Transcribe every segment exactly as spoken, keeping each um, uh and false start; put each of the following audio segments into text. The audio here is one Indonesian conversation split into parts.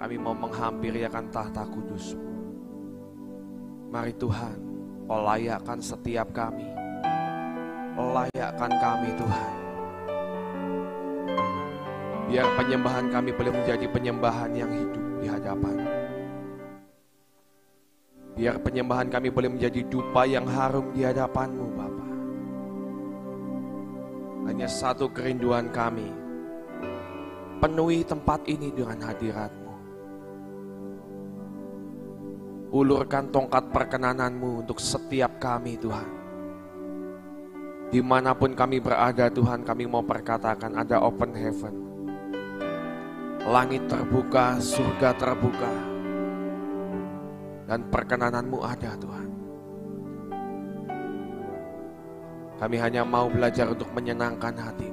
Kami mau menghampiri akan tahta kudus-Mu. Mari Tuhan, Kau layakkan setiap kami. Layakkan kami Tuhan. Biar penyembahan kami boleh menjadi penyembahan yang hidup di hadapan-Mu. Biar penyembahan kami boleh menjadi dupa yang harum di hadapan-Mu Bapa. Hanya satu kerinduan kami, penuhi tempat ini dengan hadirat-Mu. Ulurkan tongkat perkenanan-Mu untuk setiap kami Tuhan. Dimanapun kami berada Tuhan, kami mau perkatakan ada open heaven. Langit terbuka, surga terbuka. Dan perkenanan-Mu ada Tuhan. Kami hanya mau belajar untuk menyenangkan hati.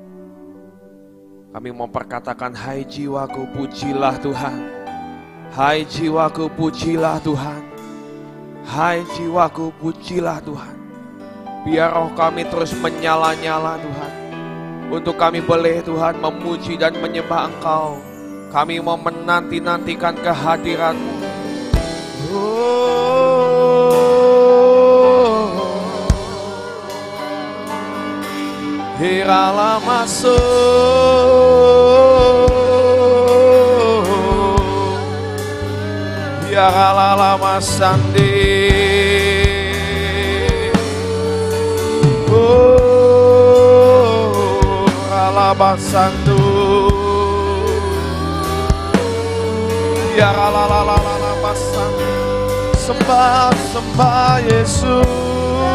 Kami mau perkatakan, hai jiwaku pujilah Tuhan. Hai jiwaku pujilah Tuhan. Hai jiwaku pujilah Tuhan. Biar roh kami terus menyala-nyala Tuhan. Untuk kami boleh Tuhan memuji dan menyembah Engkau. Kami mau menanti-nantikan kehadiran-Mu. Hirala masuk, hirala lama sandi, oh, rala basandu, hirala lala lala basandu, sembah sembah Yesus.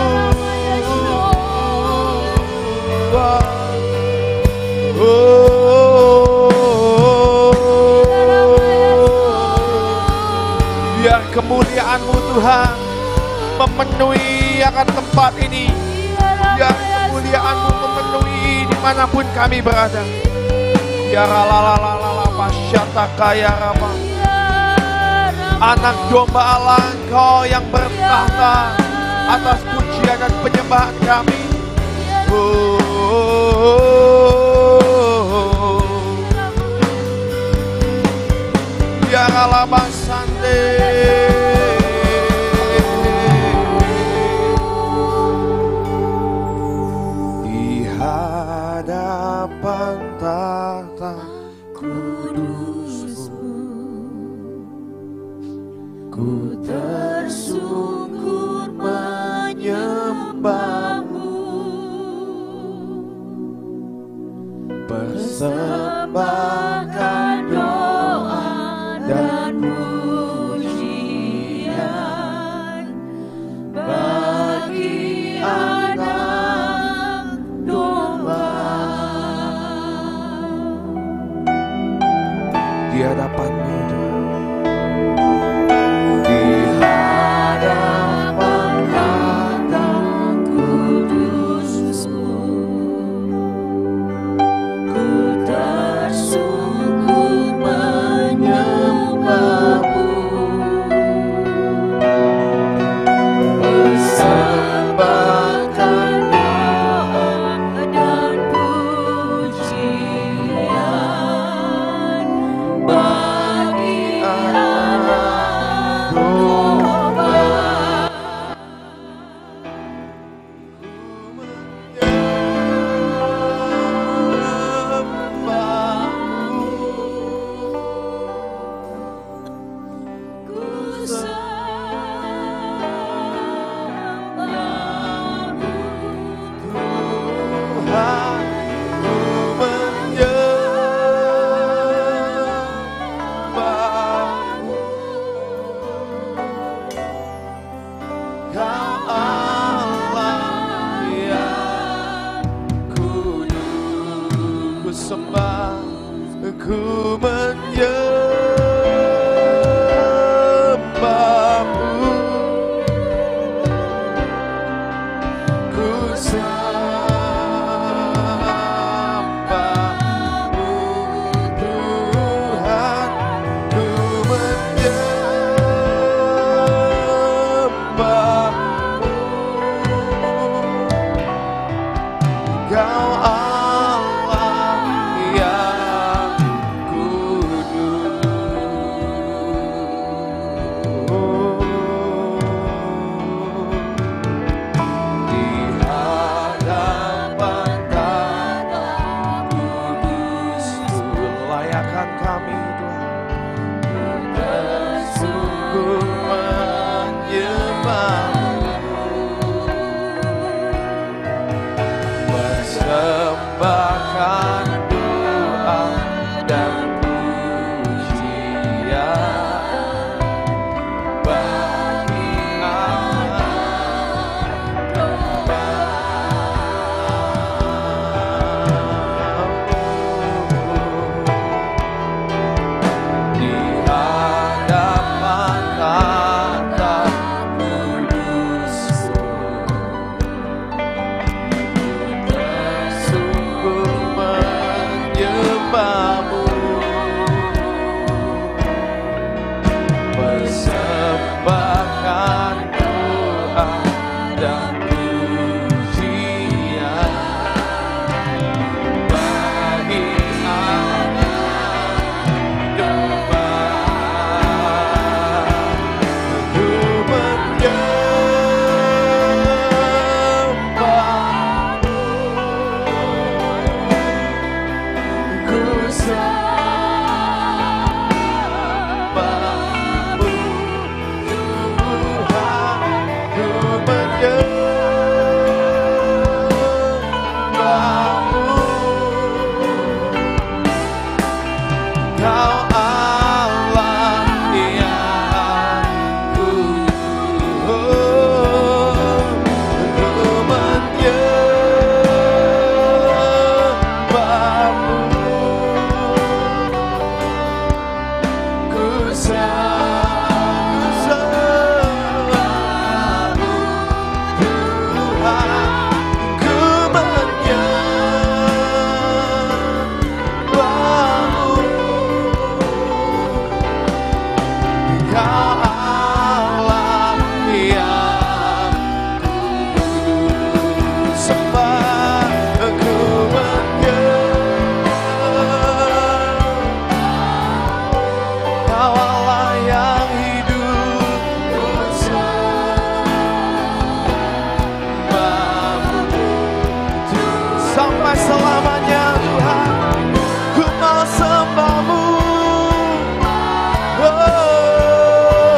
Oh, biar kemuliaan-Mu Tuhan memenuhi akan tempat ini. Biar kemuliaan-Mu memenuhi dimanapun kami berada. Biar lalalala pasyata kaya rama. Anak domba Allah Engkau yang bertahta atas pujian dan penyembahan kami. Oh, biar alabang sande di hadapan tahta kudus-Mu, ku tersungkur menyembah-Mu. Persembahkan doa dan pujian bagi anak domba. Di hadapan-Mu di hadapan tahta kudus-Mu, tersungkur menyembah-Mu. Persembahkan doa dan pujian bagi Kau Allah yang sembah, ku menyembah. Kau Allah yang hidup, ku sembah sampai selamanya Tuhan. Ku mau sembahmu, oh,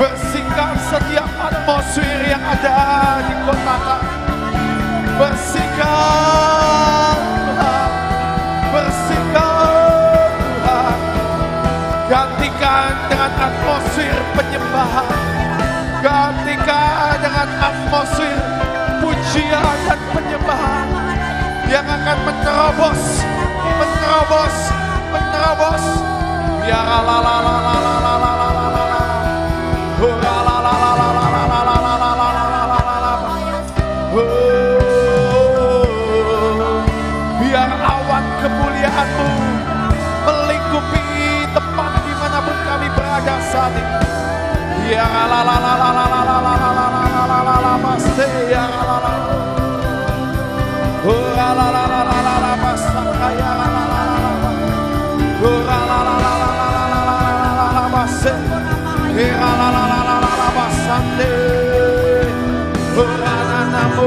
Bersihkan setiap atmosfer yang ada di kota kami. Bersihkan Tuhan, bersihkan Tuhan. Gantikan dengan atmosfer penyembahan, gantikan dengan atmosfer pujian dan penyembahan yang akan menerobos, menerobos, menerobos. Ya la la la la la la la la la la la. Oh la la la la la la la la la la la la la la la. Oh, biar awan kemuliaan-Mu melingkupi tempat dimanapun kami berada saat ini. Ya la la la la la la la la la la la la la la pasti ya la la. Oh la la la la la la la pasti ya la la la la. Oh la la la la la la la la la la pasti. Ya la la la la la la pasti. Oh la la la la.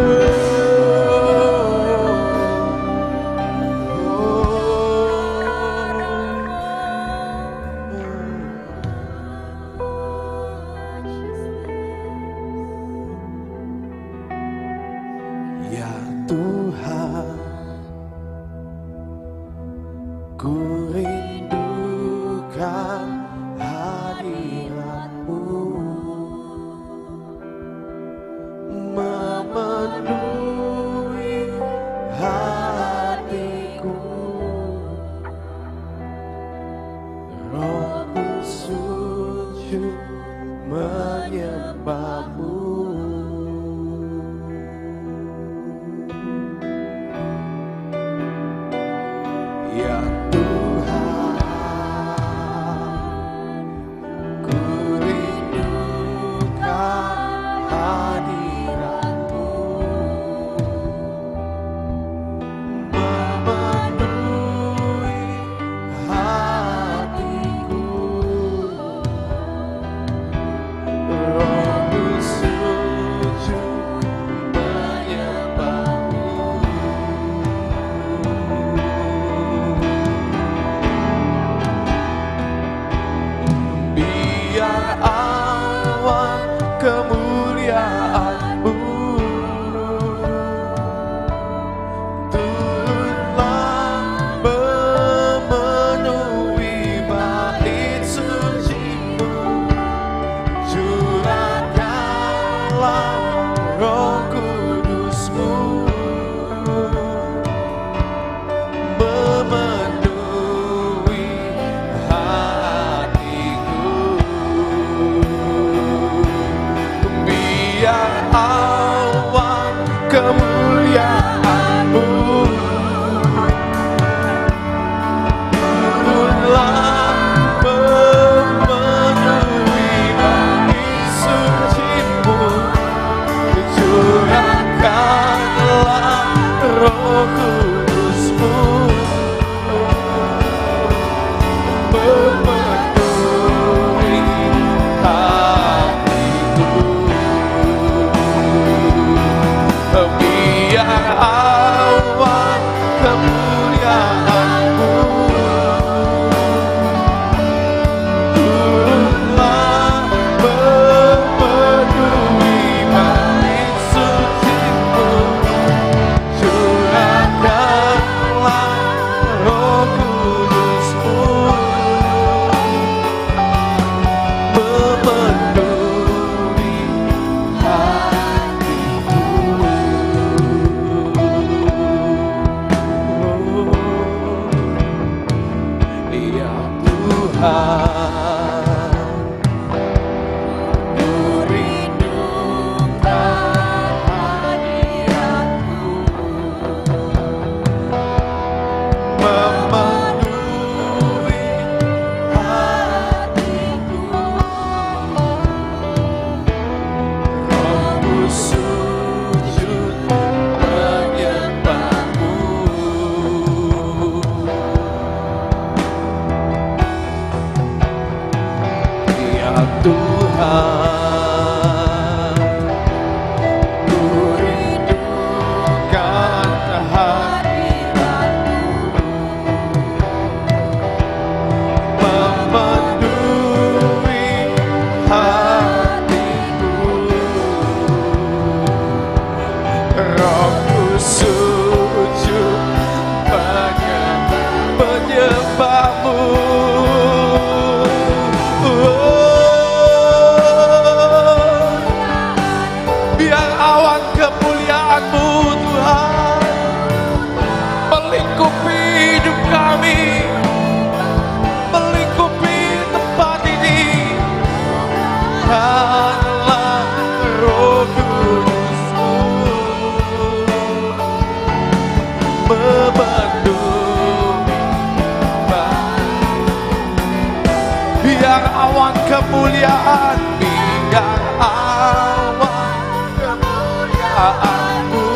kemuliaan, biar awan kemuliaan-Mu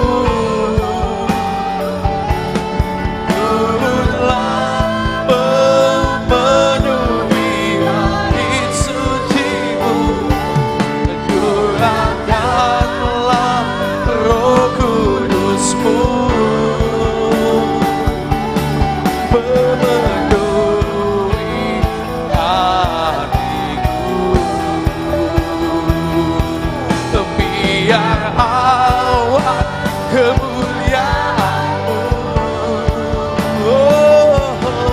turunlah memenuhi bait suci-Mu, curahkanlah Roh Kudus-Mu memenuhi hatiku, biar awan kemuliaan-Mu oh,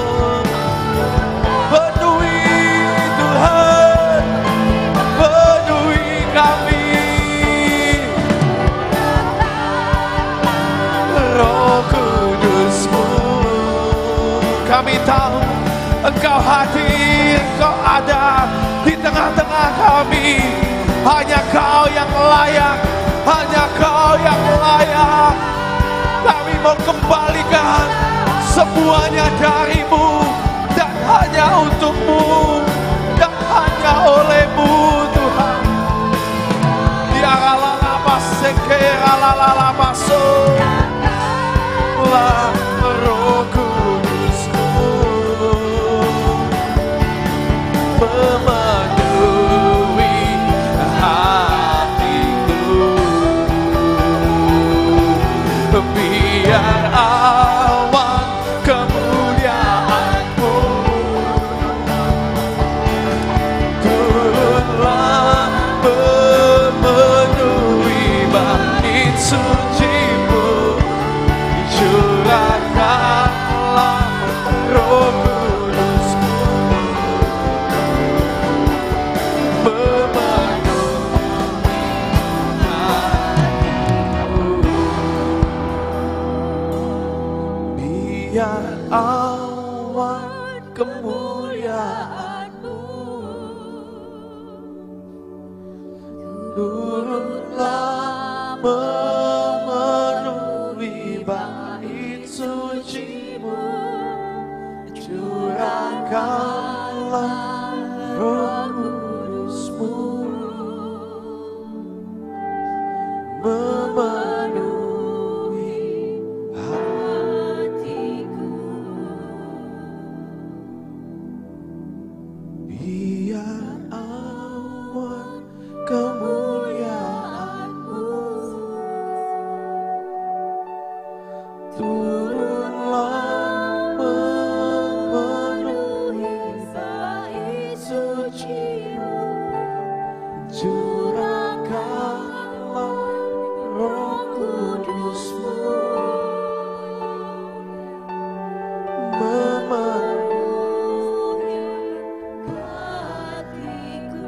penuhi Tuhan, penuhi kami. Roh Kudus-Mu, kami tahu Engkau hadir, Engkau ada di tengah-tengah kami. Hanya Kau yang layak, hanya Kau yang layak. Kami mau kembalikan semuanya dari-Mu, dan hanya untuk-Mu, dan hanya oleh-Mu Tuhan. Diaralala sekera lalala baso lah Roh Kudus-Mu memenuhi hatiku, biar awan kemuliaan-Mu turunlah memenuhi bait suci-Mu, curahkanlah Roh Kudus-Mu memenuhi hatiku, biar awan kemuliaan-Mu turunlah memenuhi bait suci-Mu, curahkanlah Roh Kudus-Mu memenuhi hatiku, biar awan kemuliaan-Mu turunlah memenuhi bait suci-Mu, curahkanlah Roh Kudus-Mu memenuhi hatiku.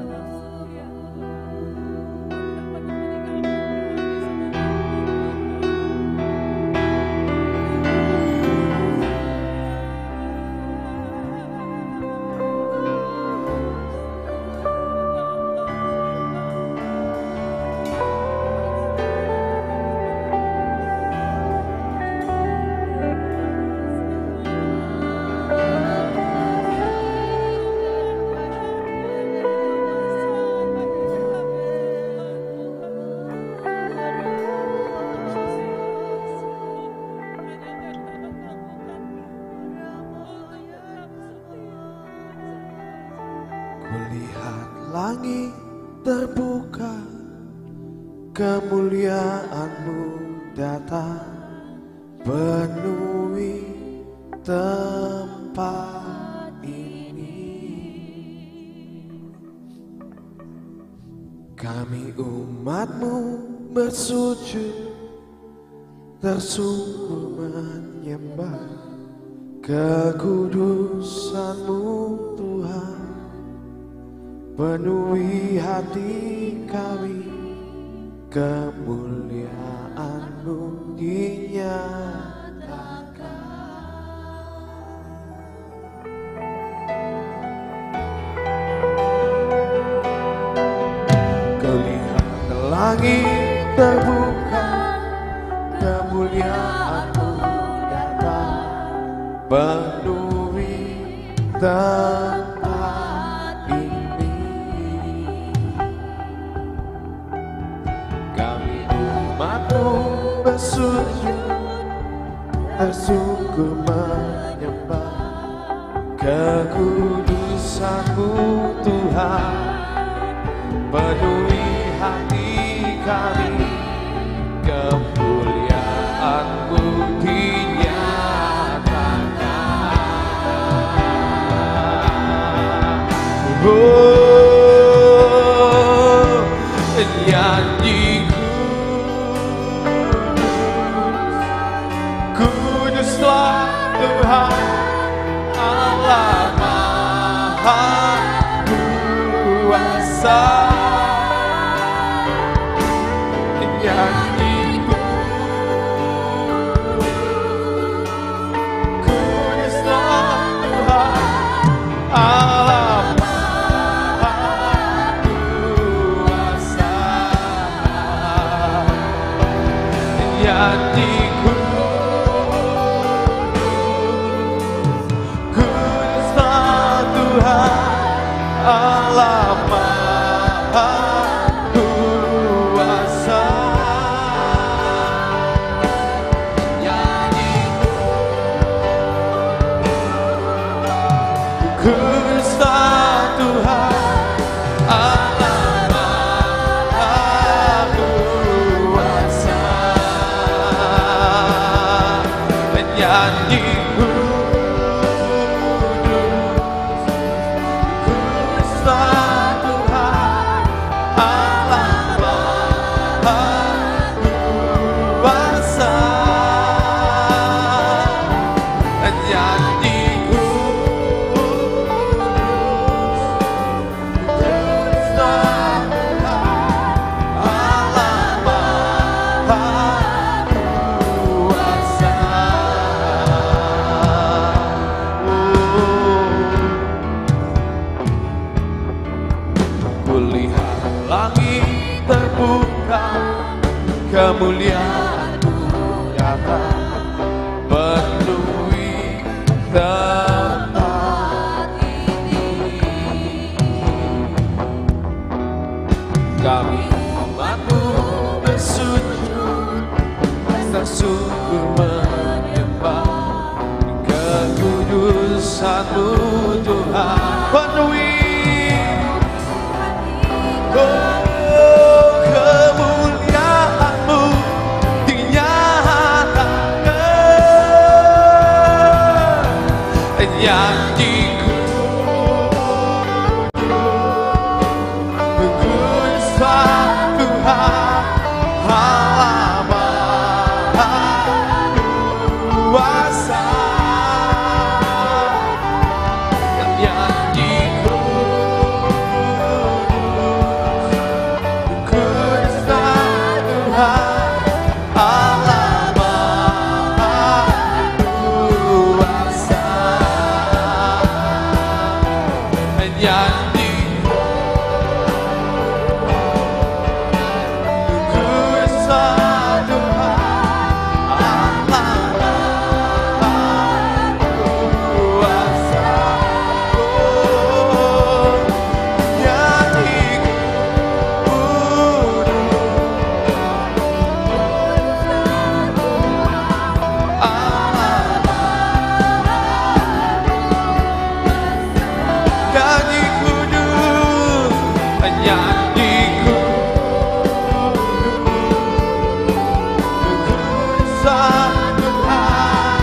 Kulihat langit terbuka, kemuliaan-Mu datang, penuhi tempat ini. Kami umat-Mu bersujud, tersungkur menyembah kekudusan-Mu Tuhan. Penuhi hati kami, kemuliaan-Mu dinyatakan. Kulihat langit terbuka, kemuliaan-Mu datang, penuhi tempat ini. bersujud, tersungkur menyembah kekudusan-Mu Tuhan. Penuhi hati kami, kemuliaan-Mu dinyatakan. Oh, nyanyiku kuduslah Tuhan Allah Maha Kuasa. Nyanyiku kuduslah Tuhan Allah Maha Kuasa. Nyanyiku kuduslah Tuhan Allah Maha Kuasa. Nyanyiku kuduslah Tuhan Allah Maha Kuasa. Nyanyiku kuduslah Tuhan Allah Maha Kuasa. Nyanyiku kuduslah Tuhan Allah Maha Kuasa. Kulihat langit terbuka, kemuliaan-Mu nyata penuhi tempat ini. Kami umat-Mu bersujud, tersungkur menyembah kekudusan-Mu Tuhan. Penuhi oh, kemuliaan-Mu dinyatakan. Nyanyiku kuduslah Tuhan Allah Maha Kuasa. Nyanyiku kuduslah Tuhan Allah Maha Kuasa. Nyanyiku kuduslah Tuhan Allah Maha Kuasa. Oh, nyanyiku nyanyi kudus, nyanyiku kuduslah Tuhan.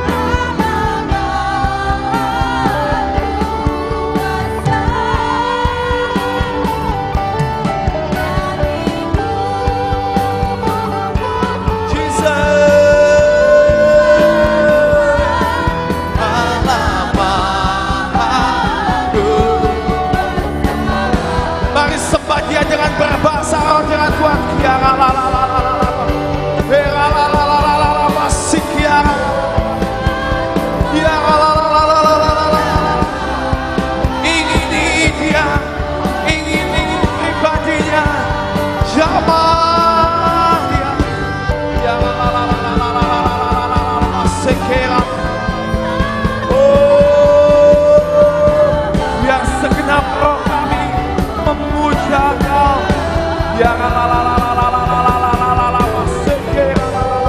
Jesus Allah Maha Kuasa. Mari sembah Dia dengan berbahasa roh, dengan kuat. Ya la la la la la la la. Ya la la la la la la la masik ya. Ya la la la la la la la la. Ingini Dia, ingini pribadinya. Jamah Dia. Ya la la la la la la la la la la la masik ya. Oh, biar segenap roh kami memuja Kau. Ya la la la la la la la la la la la la masik ya.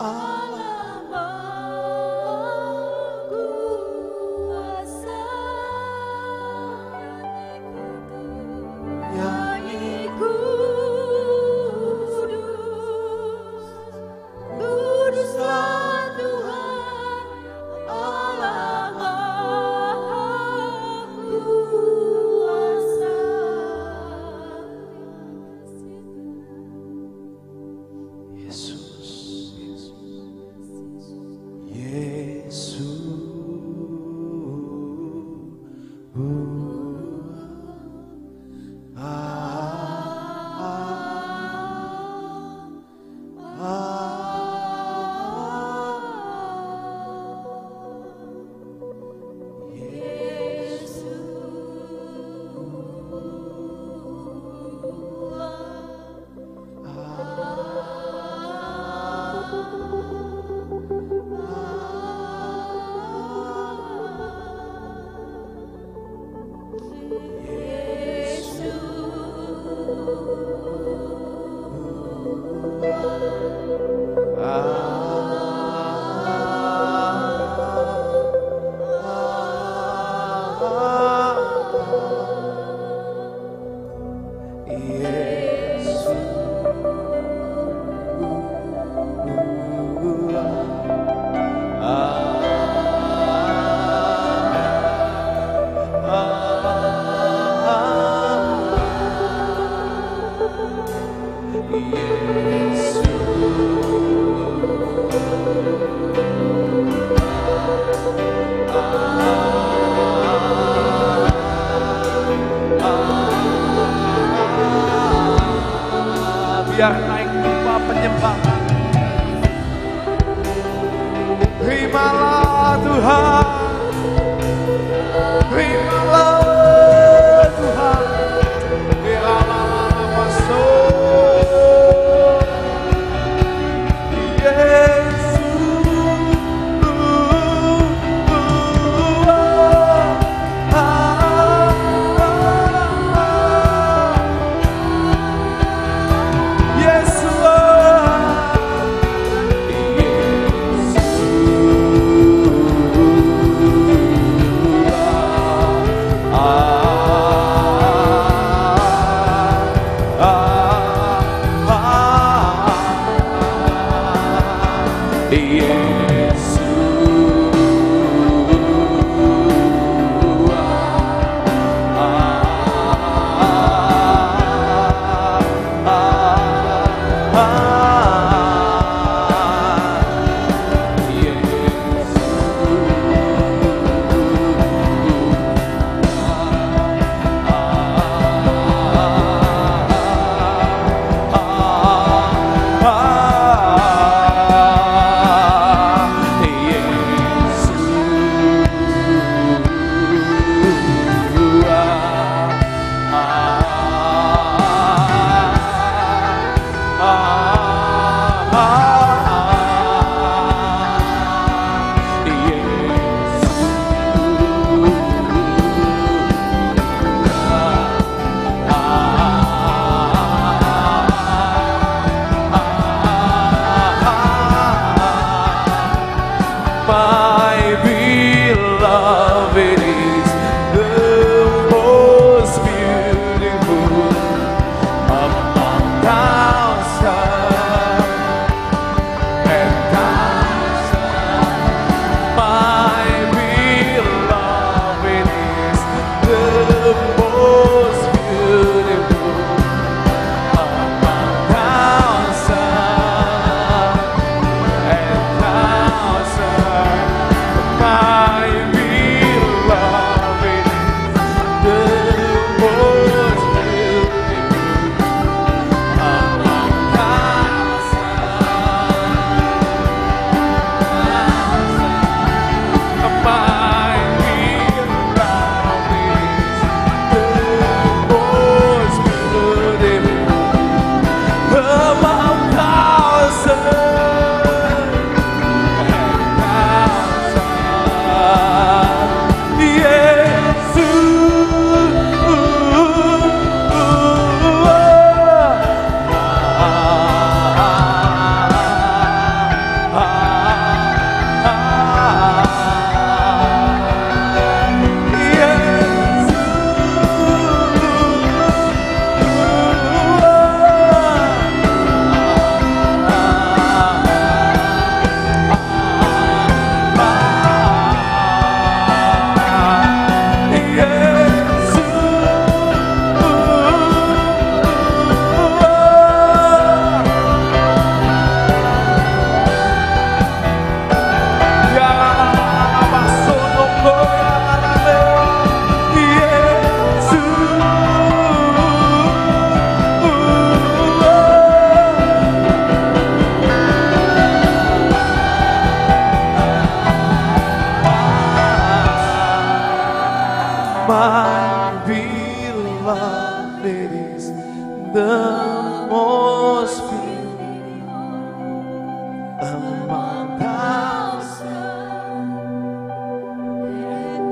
Biar naik pipa penyembahan. Terimalah Tuhan, terimalah Tuhan. Terimalah masuk Yesus. Ah among thousand and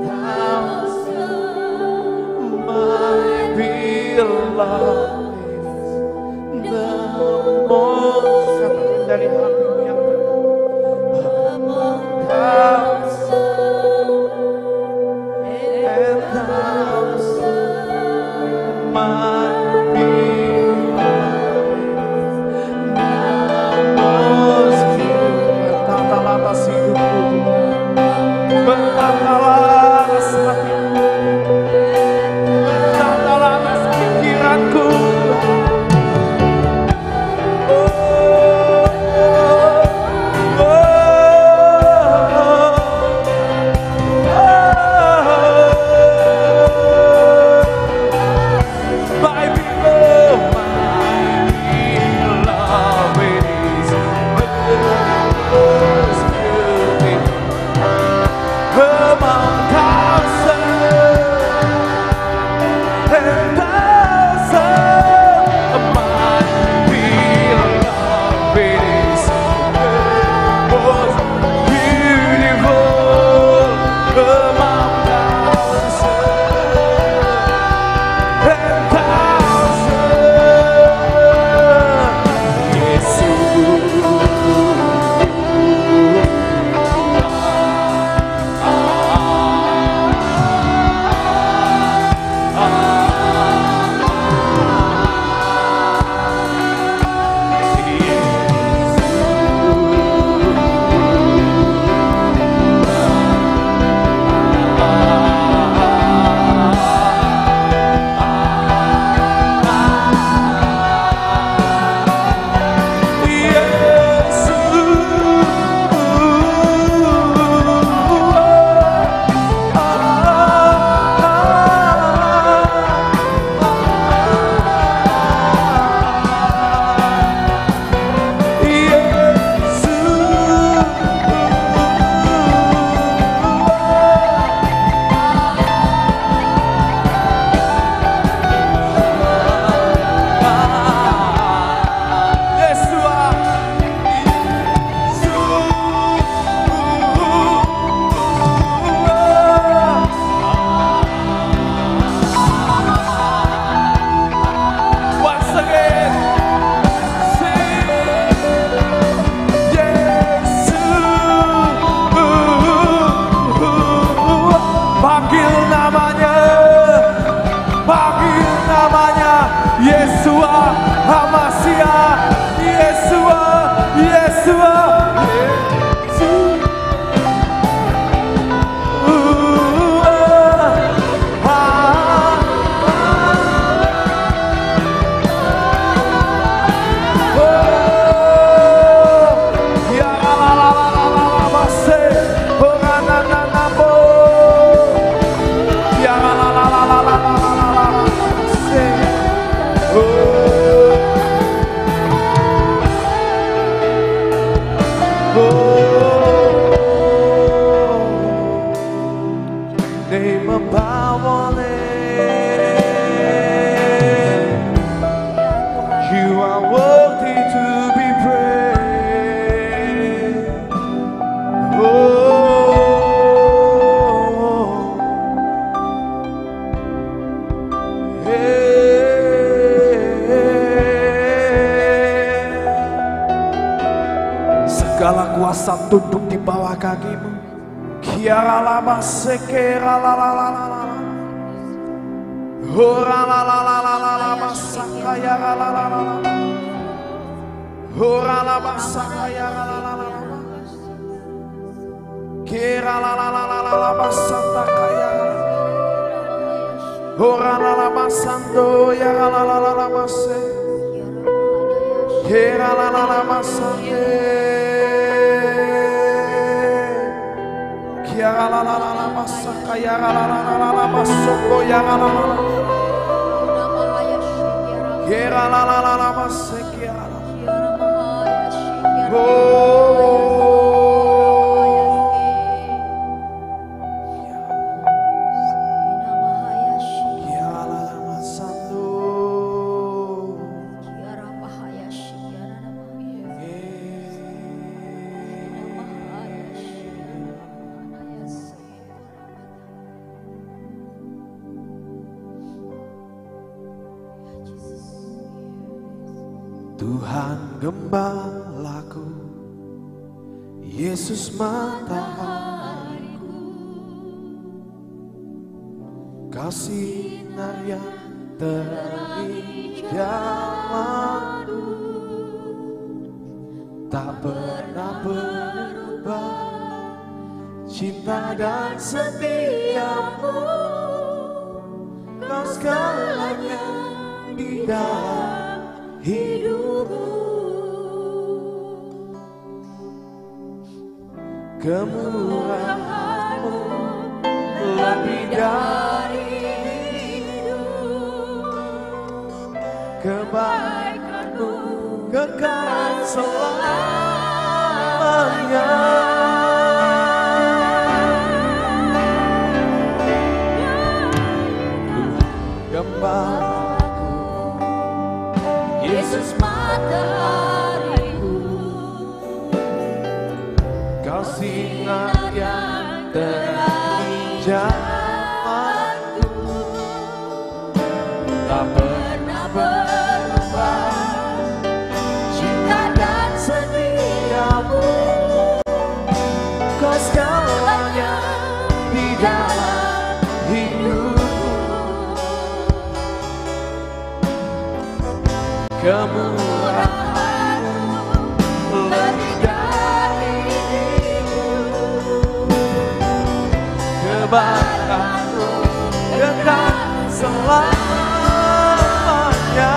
thousand, my beloved is the most. Katakan dari hatimu yang terdalam. Among thousand and thousand, my segala kuasa tunduk di bawah kakimu. Kiara lama sekera la la la la la. Hora la la la la la la masaka ya la la la la. Hora la masaka ya la la la la. Kira la la la la la la masanta kaya. Hora la la masando ya la la la la la mase. Kira la la la masande. Ya la la la la masaka ya la la la la la masoko ya la la la la. Ya la la la la la maseki ya la. Oh. Ya la la masando. Tuhan gembalaku, Yesus matahariku, Kau sinar yang terang jalanku, tak pernah berubah cinta dan setiamu. Kau segalanya di dalam hidupku, kemurahanmu lebih dari hidup, kebaikanmu kekal selamanya. Gembalaku, Yesus matahariku, Kau sinar yang terang jalanku, tak pernah berubah cinta dan setiamu. Kau segalanya di dalam hidupku, kemurahanmu lebih dari hidup, kebaikanmu kekal selamanya.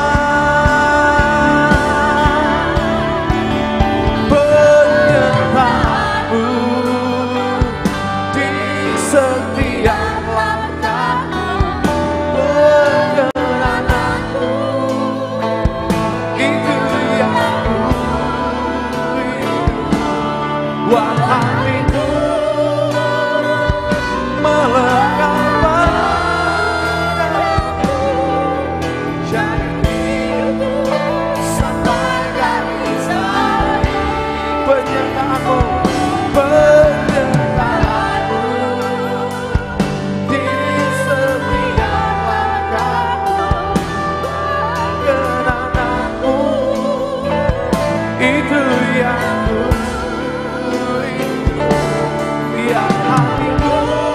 Penyertaanmu di setiap langkahku, perjalananmu, itu yang ku rindu. Wah, hatiku melekat padamu, jadi hidupku sampai garis akhir. Penyertaanmu, penyertaanmu di setiap langkahku, kenanganmu, itu yang ku rindu. Yang hatiku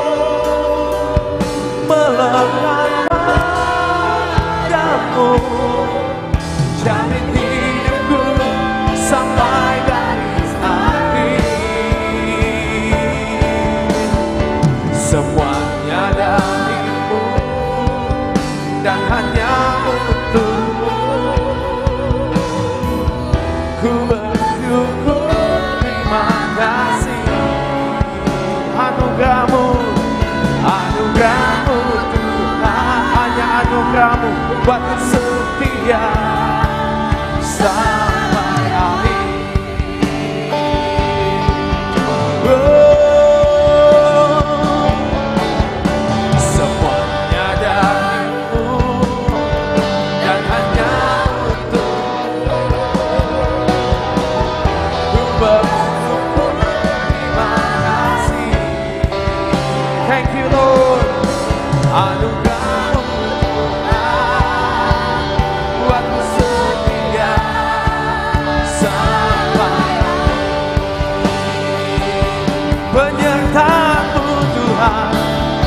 melekat padamu, jamin hidupku sampai garis akhir. Semuanya darimu dan hanya untukmu, ku bersyukur, terima kasih. Anugerahmu, anugerahmu Tuhan, hanya anugerahmu buatku setia sampai akhir. Oh, semuanya darimu dan hanya untukmu, ku bersyukur, terima kasih. Thank you Lord. Anugerahmu Tuhan, buatku setia sampai akhir. Penyertaanmu Tuhan,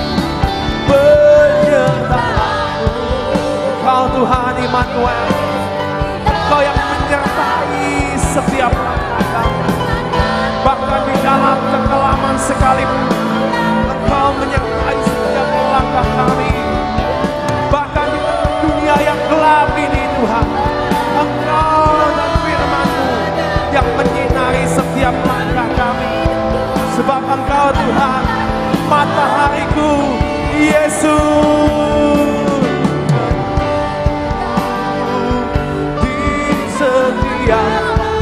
penyertaanmu. Kau Tuhan Immanuel, Kau yang menyertai setiap langkah kami, bahkan di dalam kekelaman sekalipun Engkau menyertai setiap langkah kami. Bahkan di dunia yang gelap ini Tuhan, Engkau dan firman-Mu yang menyinari setiap langkah kami. Sebab Engkau Tuhan, matahariku, Yesus, di setiap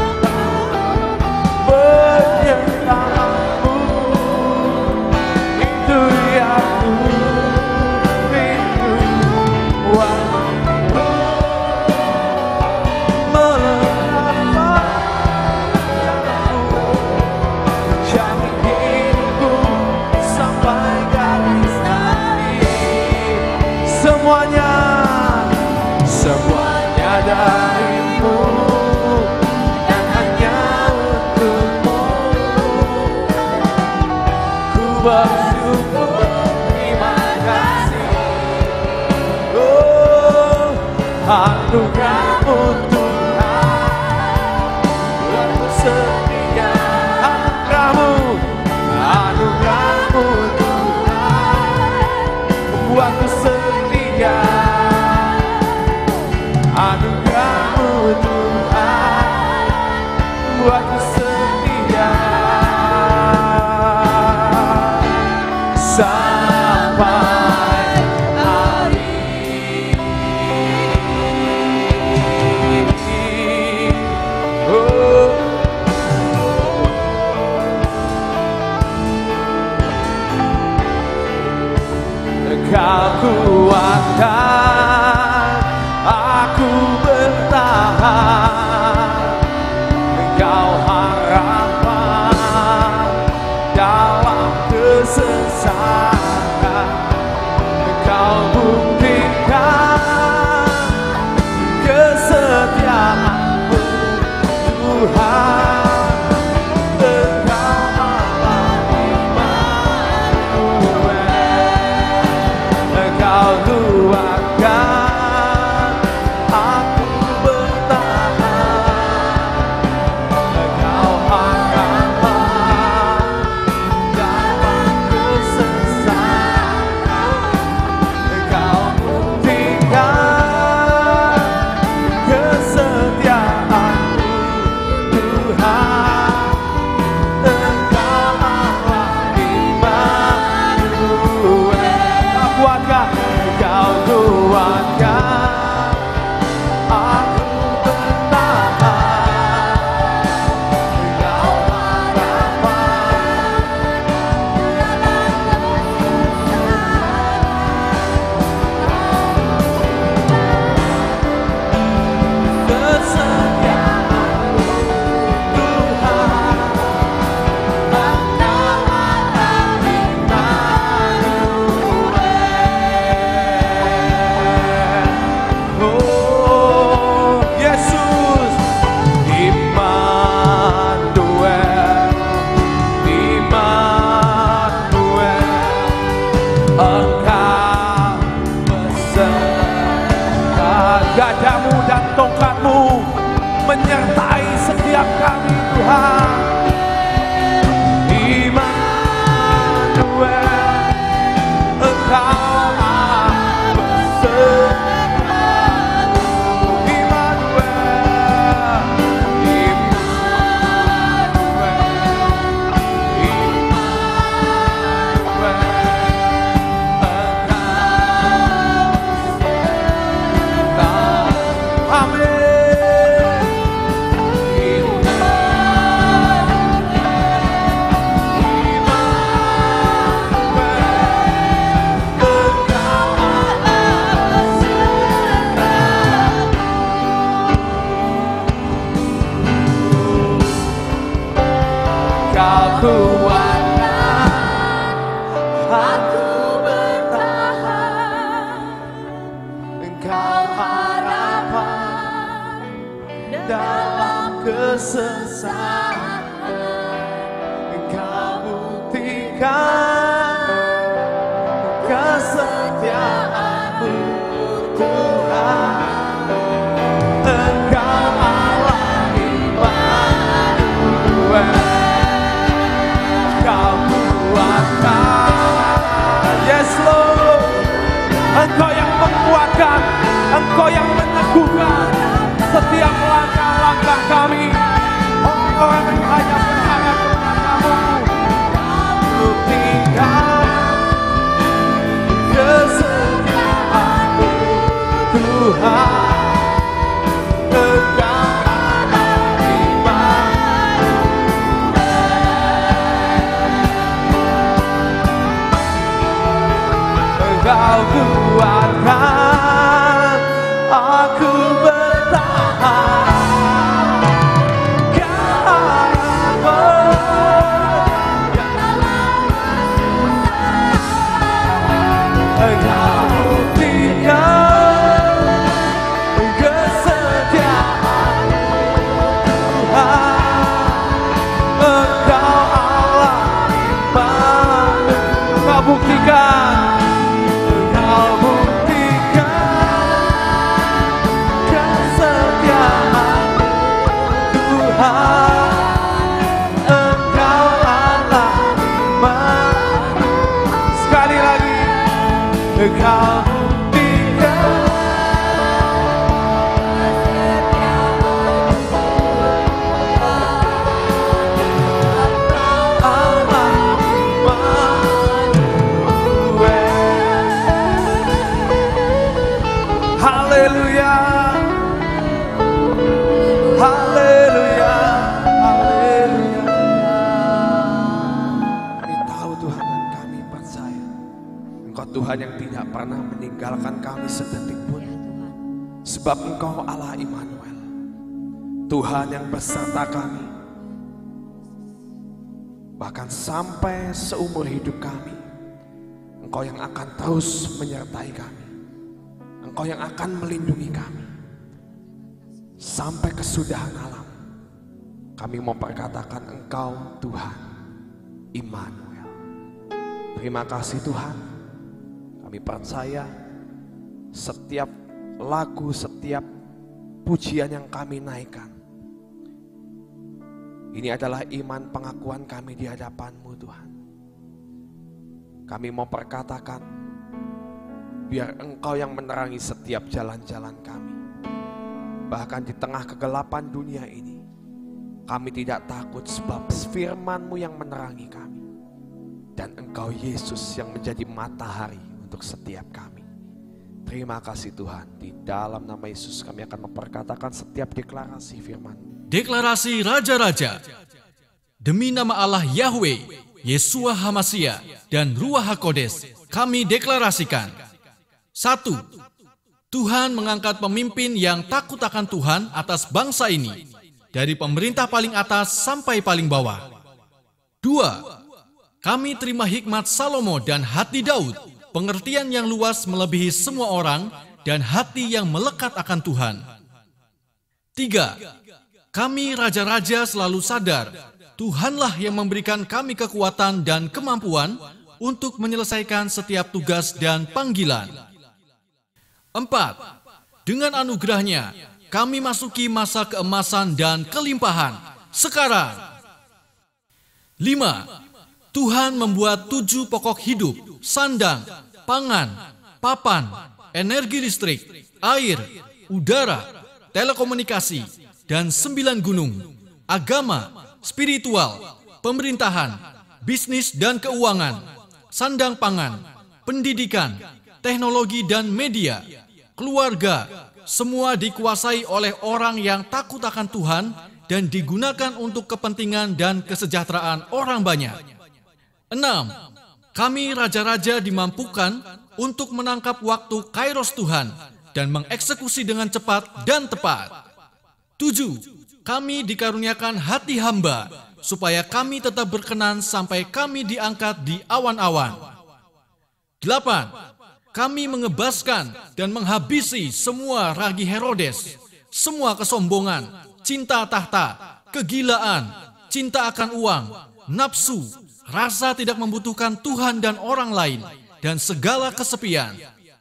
penyertaanmu, itu yang ku rindu. Waktu melekat padamu, jamin hidupku sampai garis akhir. bersyukur, terima kasih. Oh, anugerah-Mu Tuhan, Ku setia. Anugerah-Mu, anugerah-Mu Tuhan, buatku setia. Anugerah-Mu Tuhan, buatku setia. Sampai hari oh. Kau kuatkan aku bertahan, Engkau harapan dalam kesesakan. Engkau buktikan kesetiaan-Mu Tuhan. Engkau Allah Immanuel, Engkau kuatkan aku bertahan, Engkau harapan dalam kesesakan. Engkau buktikan kesetiaan-Mu Tuhan. Engkau Allah Immanuel, Engkau kuatkan, Engkau kuatkan aku bertahan, Engkau harapan kesetiaan-Mu Tuhan. Engkau Allah Immanuel. Oh Yesus, Immanuel, Immanuel, Engkau beserta. Gadamu dan tongkat-Mu menyertai setiap kami Tuhan. Immanuel, Engkau beserta. Immanuel, Immanuel, Immanuel, Engkau beserta. Amin. Kau kuatkan aku bertahan, Engkau harapan dalam kesesakan. Engkau buktikan kesetiaan-Mu Tuhan. Engkau Allah Immanuel, Kau kuatkan. Yes Lord, Engkau yang menguatkan, Engkau yang meneguhkan setiap langkah-langkah kami. Engkau yang hanya berharap kepada-Mu. Buktikan kesetiaan-Mu Tuhan. Engkau Allah Immanuel, Engkau kuatkan aku bertahan. Engkau buktikan kesetiaan-Mu Tuhan. Engkau Allah Immanuel, Engkau buktikan haleluya, haleluya, haleluya. Kami tahu Tuhan dan kami percaya Engkau Tuhan yang tidak pernah meninggalkan kami sedetik pun. Sebab Engkau Allah Immanuel, Tuhan yang beserta kami. Bahkan sampai seumur hidup kami, Engkau yang akan terus menyertai kami. Engkau yang akan melindungi kami sampai kesudahan alam. Kami mau perkatakan Engkau Tuhan Immanuel. Terima kasih Tuhan. Kami percaya setiap lagu, setiap pujian yang kami naikkan, ini adalah iman pengakuan kami di hadapan-Mu Tuhan. Kami mau perkatakan, biar Engkau yang menerangi setiap jalan-jalan kami. Bahkan di tengah kegelapan dunia ini, kami tidak takut sebab firman-Mu yang menerangi kami. Dan Engkau Yesus yang menjadi matahari untuk setiap kami. Terima kasih Tuhan. Di dalam nama Yesus kami akan memperkatakan setiap deklarasi firman-Mu. Deklarasi Raja-Raja. Demi nama Allah Yahweh, Yeshua Hamashiach, dan Ruach HaKodes, kami deklarasikan. Satu, Tuhan mengangkat pemimpin yang takut akan Tuhan atas bangsa ini, dari pemerintah paling atas sampai paling bawah. Dua, kami terima hikmat Salomo dan hati Daud, pengertian yang luas melebihi semua orang, dan hati yang melekat akan Tuhan. Tiga, kami raja-raja selalu sadar, Tuhanlah yang memberikan kami kekuatan dan kemampuan untuk menyelesaikan setiap tugas dan panggilan. Empat, dengan anugerahnya, kami masuki masa keemasan dan kelimpahan sekarang. Lima, Tuhan membuat tujuh pokok hidup, sandang, pangan, papan, energi listrik, air, udara, telekomunikasi, dan sembilan gunung, agama, spiritual, pemerintahan, bisnis dan keuangan, sandang pangan, pendidikan, teknologi dan media, keluarga, semua dikuasai oleh orang yang takut akan Tuhan dan digunakan untuk kepentingan dan kesejahteraan orang banyak. Enam, kami raja-raja dimampukan untuk menangkap waktu kairos Tuhan dan mengeksekusi dengan cepat dan tepat. Tujuh, kami dikaruniakan hati hamba supaya kami tetap berkenan sampai kami diangkat di awan-awan. Delapan, kami mengebaskan dan menghabisi semua ragi Herodes, semua kesombongan, cinta tahta, kegilaan, cinta akan uang, nafsu, rasa tidak membutuhkan Tuhan dan orang lain, dan segala kesepian.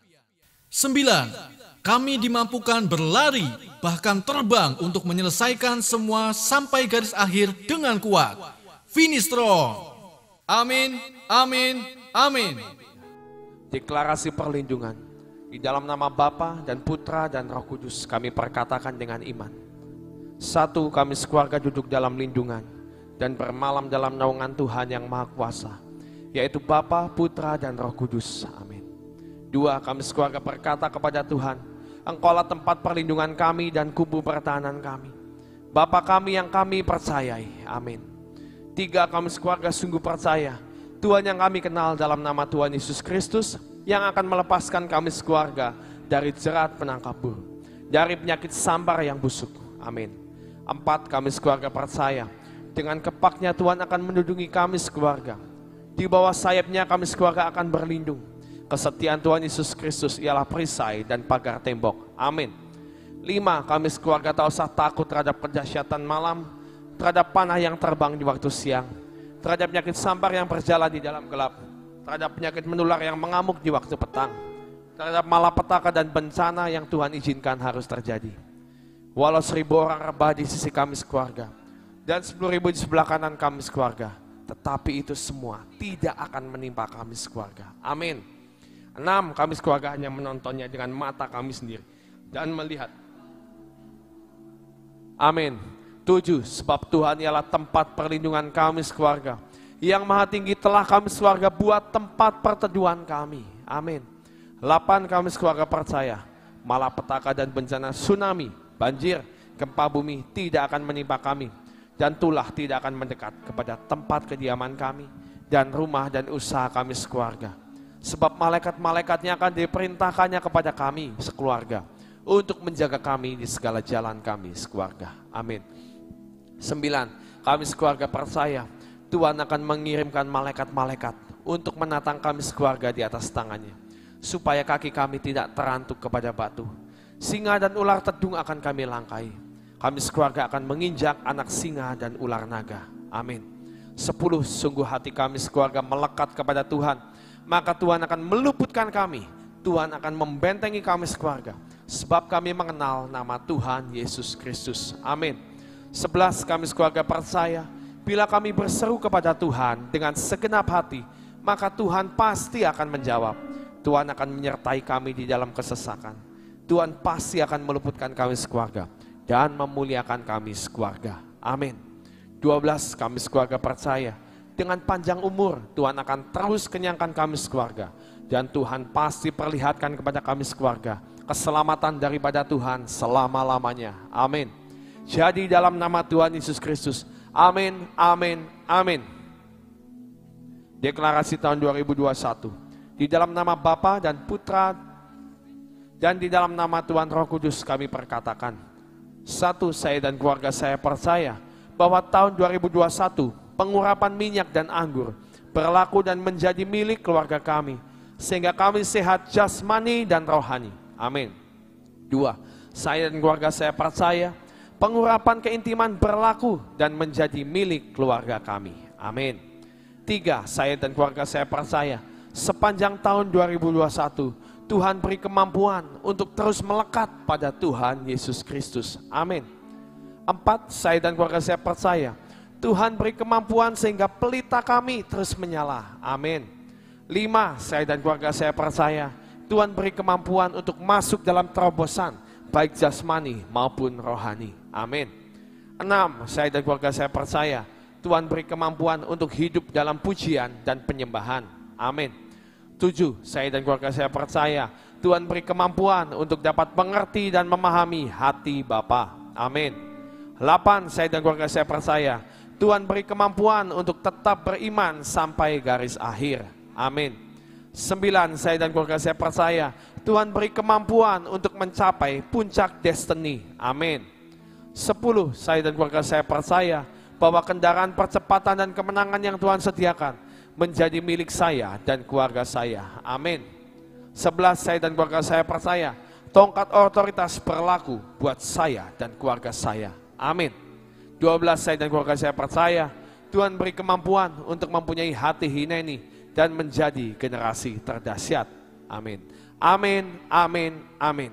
Sembilan, kami dimampukan berlari, bahkan terbang untuk menyelesaikan semua sampai garis akhir dengan kuat. Finish strong. Amin, amin, amin. Deklarasi perlindungan. Di dalam nama Bapa dan Putra dan Roh Kudus kami perkatakan dengan iman. Satu, kami sekeluarga duduk dalam lindungan dan bermalam dalam naungan Tuhan yang Maha Kuasa, yaitu Bapa, Putra dan Roh Kudus. Amin. Dua, kami sekeluarga berkata kepada Tuhan, Engkaulah tempat perlindungan kami dan kubu pertahanan kami, Bapa kami yang kami percayai. Amin. Tiga, kami sekeluarga sungguh percaya Tuhan yang kami kenal dalam nama Tuhan Yesus Kristus yang akan melepaskan kami sekeluarga dari jerat penangkap burung, dari penyakit sambar yang busuk. Amin. Empat, kami sekeluarga percaya dengan kepaknya Tuhan akan melindungi kami sekeluarga. Di bawah sayapnya kami sekeluarga akan berlindung. Kesetiaan Tuhan Yesus Kristus ialah perisai dan pagar tembok. Amin. Lima, kami sekeluarga tak usah takut terhadap kedahsyatan malam, terhadap panah yang terbang di waktu siang, terhadap penyakit sambar yang berjalan di dalam gelap, terhadap penyakit menular yang mengamuk di waktu petang, terhadap malapetaka dan bencana yang Tuhan izinkan harus terjadi. Walau seribu orang rebah di sisi kami sekeluarga dan sepuluh ribu di sebelah kanan kami sekeluarga, tetapi itu semua tidak akan menimpa kami sekeluarga. Amin. Enam, kami sekeluarga hanya menontonnya dengan mata kami sendiri dan melihat. Amin. Tujuh, sebab Tuhan ialah tempat perlindungan kami sekeluarga. Yang Maha Tinggi telah kami sekeluarga buat tempat perteduhan kami. Amin. Delapan, kami sekeluarga percaya malapetaka dan bencana tsunami, banjir, gempa bumi tidak akan menimpa kami, dan tulah tidak akan mendekat kepada tempat kediaman kami dan rumah dan usaha kami sekeluarga. Sebab malaikat-malaikatnya akan diperintahkannya kepada kami sekeluarga untuk menjaga kami di segala jalan kami sekeluarga. Amin. Sembilan, kami sekeluarga percaya Tuhan akan mengirimkan malaikat-malaikat untuk menatang kami sekeluarga di atas tangannya, supaya kaki kami tidak terantuk kepada batu. Singa dan ular tedung akan kami langkai. Kami sekeluarga akan menginjak anak singa dan ular naga. Amin. Sepuluh, sungguh hati kami sekeluarga melekat kepada Tuhan, maka Tuhan akan meluputkan kami. Tuhan akan membentengi kami sekeluarga, sebab kami mengenal nama Tuhan Yesus Kristus. Amin. Sebelas, kami sekeluarga percaya bila kami berseru kepada Tuhan dengan segenap hati, maka Tuhan pasti akan menjawab. Tuhan akan menyertai kami di dalam kesesakan. Tuhan pasti akan meluputkan kami sekeluarga dan memuliakan kami sekeluarga. Amin. Dua belas, kami sekeluarga percaya dengan panjang umur Tuhan akan terus kenyangkan kami sekeluarga, dan Tuhan pasti perlihatkan kepada kami sekeluarga keselamatan daripada Tuhan selama-lamanya. Amin. Jadi dalam nama Tuhan Yesus Kristus. Amin, amin, amin. Deklarasi tahun dua ribu dua puluh satu. Di dalam nama Bapa dan Putra dan di dalam nama Tuhan Roh Kudus kami perkatakan. Satu, saya dan keluarga saya percaya bahwa tahun dua ribu dua puluh satu pengurapan minyak dan anggur berlaku dan menjadi milik keluarga kami, sehingga kami sehat jasmani dan rohani. Amin. Dua, saya dan keluarga saya percaya pengurapan keintiman berlaku dan menjadi milik keluarga kami. Amin. Tiga, saya dan keluarga saya percaya sepanjang tahun dua ribu dua puluh satu Tuhan beri kemampuan untuk terus melekat pada Tuhan Yesus Kristus. Amin. Empat, saya dan keluarga saya percaya Tuhan beri kemampuan sehingga pelita kami terus menyala. Amin. Lima, saya dan keluarga saya percaya Tuhan beri kemampuan untuk masuk dalam terobosan baik jasmani maupun rohani. Amin. Enam, saya dan keluarga saya percaya Tuhan beri kemampuan untuk hidup dalam pujian dan penyembahan. Amin. Tujuh, saya dan keluarga saya percaya Tuhan beri kemampuan untuk dapat mengerti dan memahami hati Bapa. Amin. Delapan, saya dan keluarga saya percaya Tuhan beri kemampuan untuk tetap beriman sampai garis akhir. Amin. Sembilan, saya dan keluarga saya percaya Tuhan beri kemampuan untuk mencapai puncak destiny. Amin. Sepuluh, saya dan keluarga saya percaya bahwa kendaraan percepatan dan kemenangan yang Tuhan sediakan menjadi milik saya dan keluarga saya. Amin. Sebelas, saya dan keluarga saya percaya tongkat otoritas berlaku buat saya dan keluarga saya. Amin. Dua belas, saya dan keluarga saya percaya Tuhan beri kemampuan untuk mempunyai hati hineni dan menjadi generasi terdahsyat. Amin. Amin, amin, amin.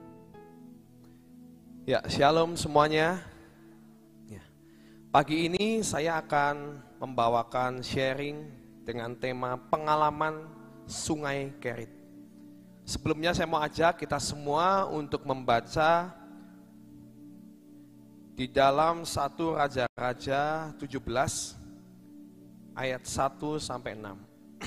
Ya, shalom semuanya. Ya. Pagi ini saya akan membawakan sharing dengan tema pengalaman Sungai Kerit. Sebelumnya saya mau ajak kita semua untuk membaca di dalam satu Raja-Raja tujuh belas ayat satu sampai enam.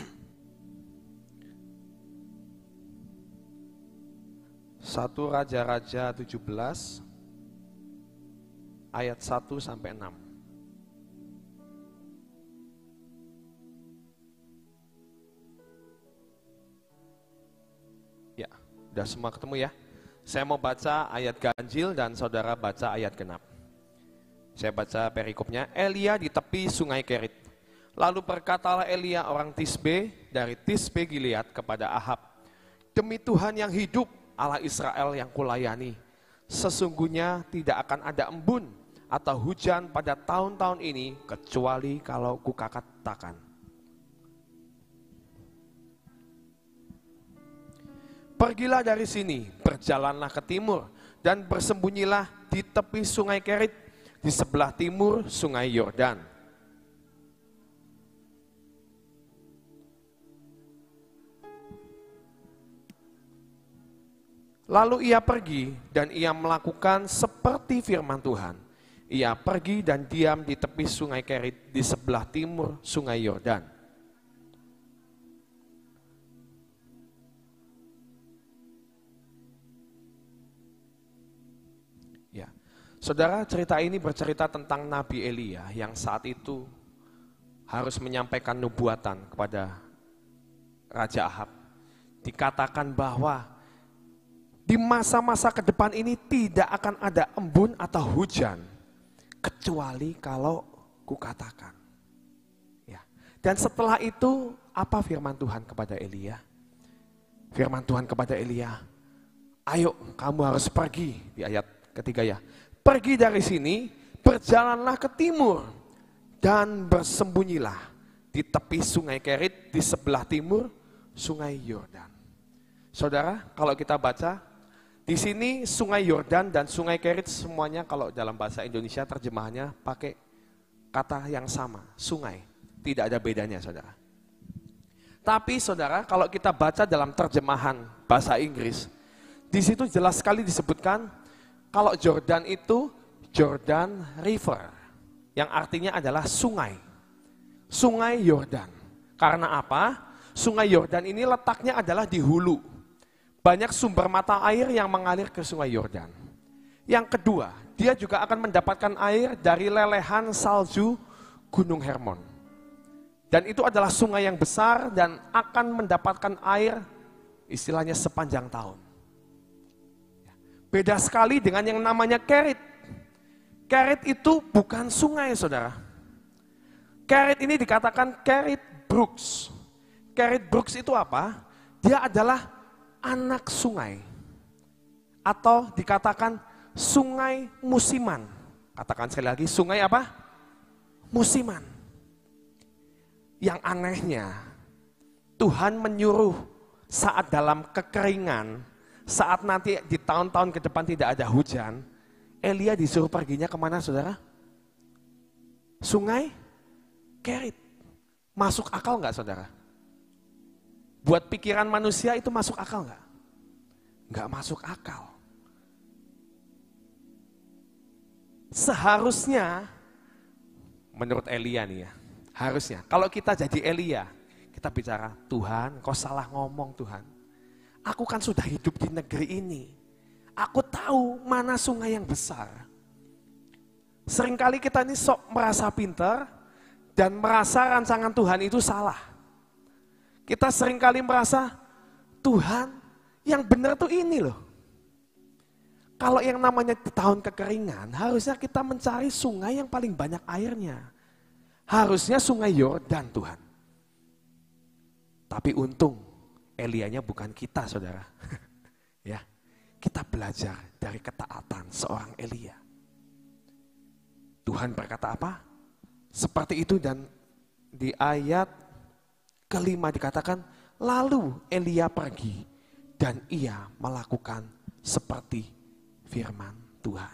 satu Raja-Raja tujuh belas ayat satu sampai enam. Ya, udah semua ketemu ya. Saya mau baca ayat ganjil dan saudara baca ayat genap. Saya baca perikopnya. Elia di tepi sungai Kerit. Lalu berkatalah Elia orang Tisbe dari Tisbe Gilead kepada Ahab, demi Tuhan yang hidup, Allah Israel yang kulayani, sesungguhnya tidak akan ada embun atau hujan pada tahun-tahun ini kecuali kalau kukatakan. Pergilah dari sini, berjalanlah ke timur dan bersembunyilah di tepi sungai Kerit di sebelah timur sungai Yordan. Lalu ia pergi dan ia melakukan seperti firman Tuhan. Ia pergi dan diam di tepi sungai Kerit di sebelah timur sungai Yordan. Ya, saudara, cerita ini bercerita tentang Nabi Elia yang saat itu harus menyampaikan nubuatan kepada Raja Ahab. Dikatakan bahwa di masa-masa ke depan ini tidak akan ada embun atau hujan, kecuali kalau kukatakan. Ya. Dan setelah itu, apa firman Tuhan kepada Elia? Firman Tuhan kepada Elia, ayo kamu harus pergi, di ayat ketiga ya. Pergi dari sini, berjalanlah ke timur, dan bersembunyilah di tepi sungai Kerit di sebelah timur sungai Yordan. Saudara, kalau kita baca, di sini sungai Yordan dan sungai Kerit semuanya kalau dalam bahasa Indonesia terjemahannya pakai kata yang sama, sungai. Tidak ada bedanya, saudara. Tapi saudara, kalau kita baca dalam terjemahan bahasa Inggris, di situ jelas sekali disebutkan kalau Jordan itu Jordan River, yang artinya adalah sungai. Sungai Yordan. Karena apa? Sungai Yordan ini letaknya adalah di hulu. Banyak sumber mata air yang mengalir ke sungai Yordan. Yang kedua, dia juga akan mendapatkan air dari lelehan salju Gunung Hermon. Dan itu adalah sungai yang besar dan akan mendapatkan air istilahnya sepanjang tahun. Beda sekali dengan yang namanya Kerit. Kerit itu bukan sungai, saudara. Kerit ini dikatakan Kerit Brooks. Kerit Brooks itu apa? Dia adalah anak sungai, atau dikatakan sungai musiman. Katakan sekali lagi, sungai apa? Musiman. Yang anehnya, Tuhan menyuruh saat dalam kekeringan, saat nanti di tahun-tahun ke depan tidak ada hujan, Elia disuruh perginya kemana, saudara? Sungai Kerit. Masuk akal nggak, saudara? Buat pikiran manusia itu masuk akal nggak? Nggak masuk akal. Seharusnya, menurut Elia nih ya, harusnya, kalau kita jadi Elia, kita bicara, Tuhan, kau salah ngomong Tuhan. Aku kan sudah hidup di negeri ini. Aku tahu mana sungai yang besar. Seringkali kita ini sok merasa pintar dan merasa rancangan Tuhan itu salah. Kita seringkali merasa, Tuhan yang benar tuh ini loh. Kalau yang namanya tahun kekeringan, harusnya kita mencari sungai yang paling banyak airnya. Harusnya sungai Yordan, Tuhan. Tapi untung, Elianya bukan kita, saudara. Ya, kita belajar dari ketaatan seorang Elia. Tuhan berkata apa? Seperti itu, dan di ayat kelima dikatakan, lalu Elia pergi dan ia melakukan seperti firman Tuhan.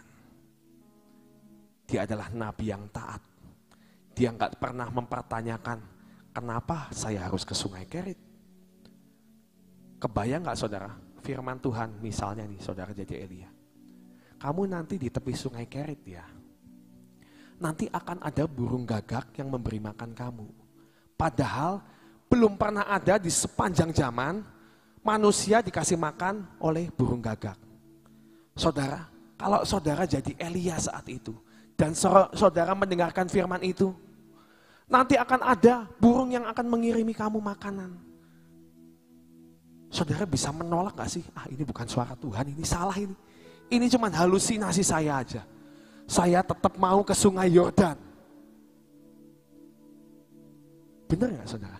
Dia adalah nabi yang taat. Dia nggak pernah mempertanyakan, kenapa saya harus ke sungai Kerit? Kebayang nggak, saudara, firman Tuhan misalnya nih, saudara jadi Elia. Kamu nanti di tepi sungai Kerit ya. Nanti akan ada burung gagak yang memberi makan kamu. Padahal belum pernah ada di sepanjang zaman manusia dikasih makan oleh burung gagak. Saudara, kalau saudara jadi Elia saat itu dan saudara mendengarkan firman itu, nanti akan ada burung yang akan mengirimi kamu makanan. Saudara bisa menolak gak sih? Ah, ini bukan suara Tuhan, ini salah ini. Ini cuma halusinasi saya aja. Saya tetap mau ke sungai Yordan. Benar gak, saudara?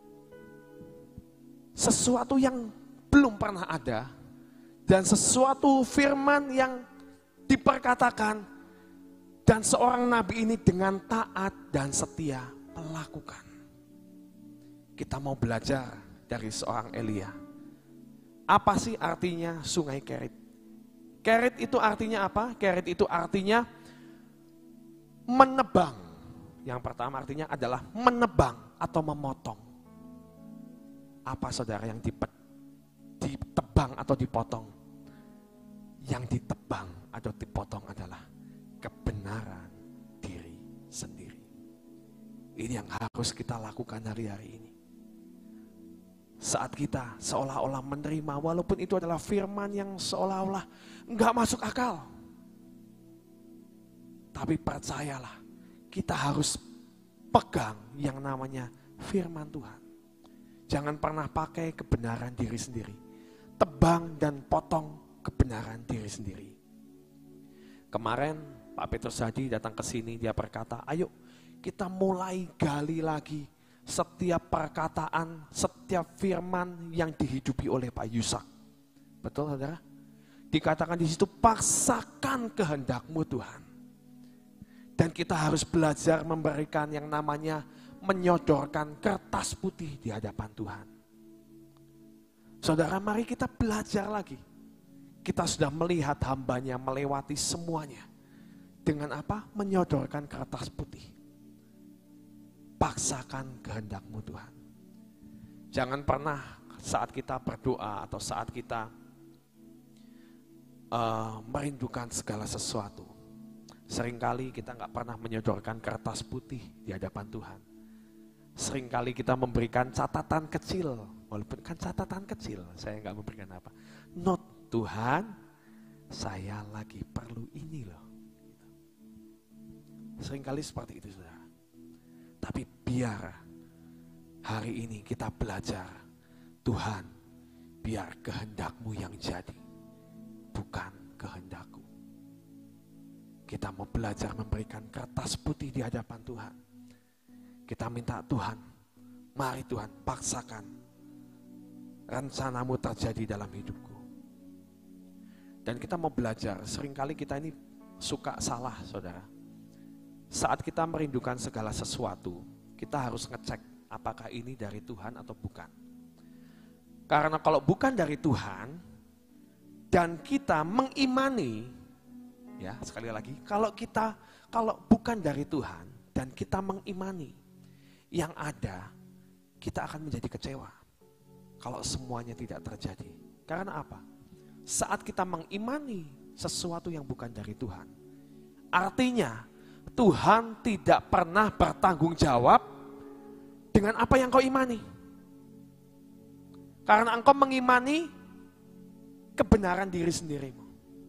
Sesuatu yang belum pernah ada dan sesuatu firman yang diperkatakan dan seorang nabi ini dengan taat dan setia melakukan. Kita mau belajar dari seorang Elia. Apa sih artinya sungai Kerit? Kerit itu artinya apa? Kerit itu artinya menebang. Yang pertama artinya adalah menebang atau memotong. Apa, saudara, yang ditebang atau dipotong? yang ditebang atau dipotong adalah kebenaran diri sendiri. Ini yang harus kita lakukan hari-hari ini. Saat kita seolah-olah menerima, walaupun itu adalah firman yang seolah-olah enggak masuk akal. Tapi percayalah, kita harus pegang yang namanya firman Tuhan. Jangan pernah pakai kebenaran diri sendiri. Tebang dan potong kebenaran diri sendiri. Kemarin Pak Petrus Hadi datang ke sini, dia berkata, ayo kita mulai gali lagi setiap perkataan, setiap firman yang dihidupi oleh Pak Yusak. Betul saudara? Dikatakan di situ, paksakan kehendakmu Tuhan. Dan kita harus belajar memberikan yang namanya menyodorkan kertas putih di hadapan Tuhan. Saudara, mari kita belajar lagi. Kita sudah melihat hambanya melewati semuanya. Dengan apa? Menyodorkan kertas putih. Paksakan kehendakmu Tuhan. Jangan pernah saat kita berdoa atau saat kita uh, merindukan segala sesuatu. Seringkali kita nggak pernah menyodorkan kertas putih di hadapan Tuhan. Seringkali kita memberikan catatan kecil, walaupun kan catatan kecil, saya nggak memberikan apa. Not Tuhan, saya lagi perlu ini loh. Seringkali seperti itu saudara. Tapi biar hari ini kita belajar, Tuhan, biar kehendakmu yang jadi, bukan kehendakku. Kita mau belajar memberikan kertas putih di hadapan Tuhan. Kita minta Tuhan, mari Tuhan paksakan rencanamu terjadi dalam hidupku. Dan kita mau belajar, seringkali kita ini suka salah saudara. Saat kita merindukan segala sesuatu, kita harus ngecek apakah ini dari Tuhan atau bukan. Karena kalau bukan dari Tuhan, dan kita mengimani, ya sekali lagi, kalau kita, kalau bukan dari Tuhan, dan kita mengimani, yang ada, kita akan menjadi kecewa. Kalau semuanya tidak terjadi. Karena apa? Saat kita mengimani sesuatu yang bukan dari Tuhan, artinya Tuhan tidak pernah bertanggung jawab dengan apa yang kau imani. Karena engkau mengimani kebenaran diri sendirimu.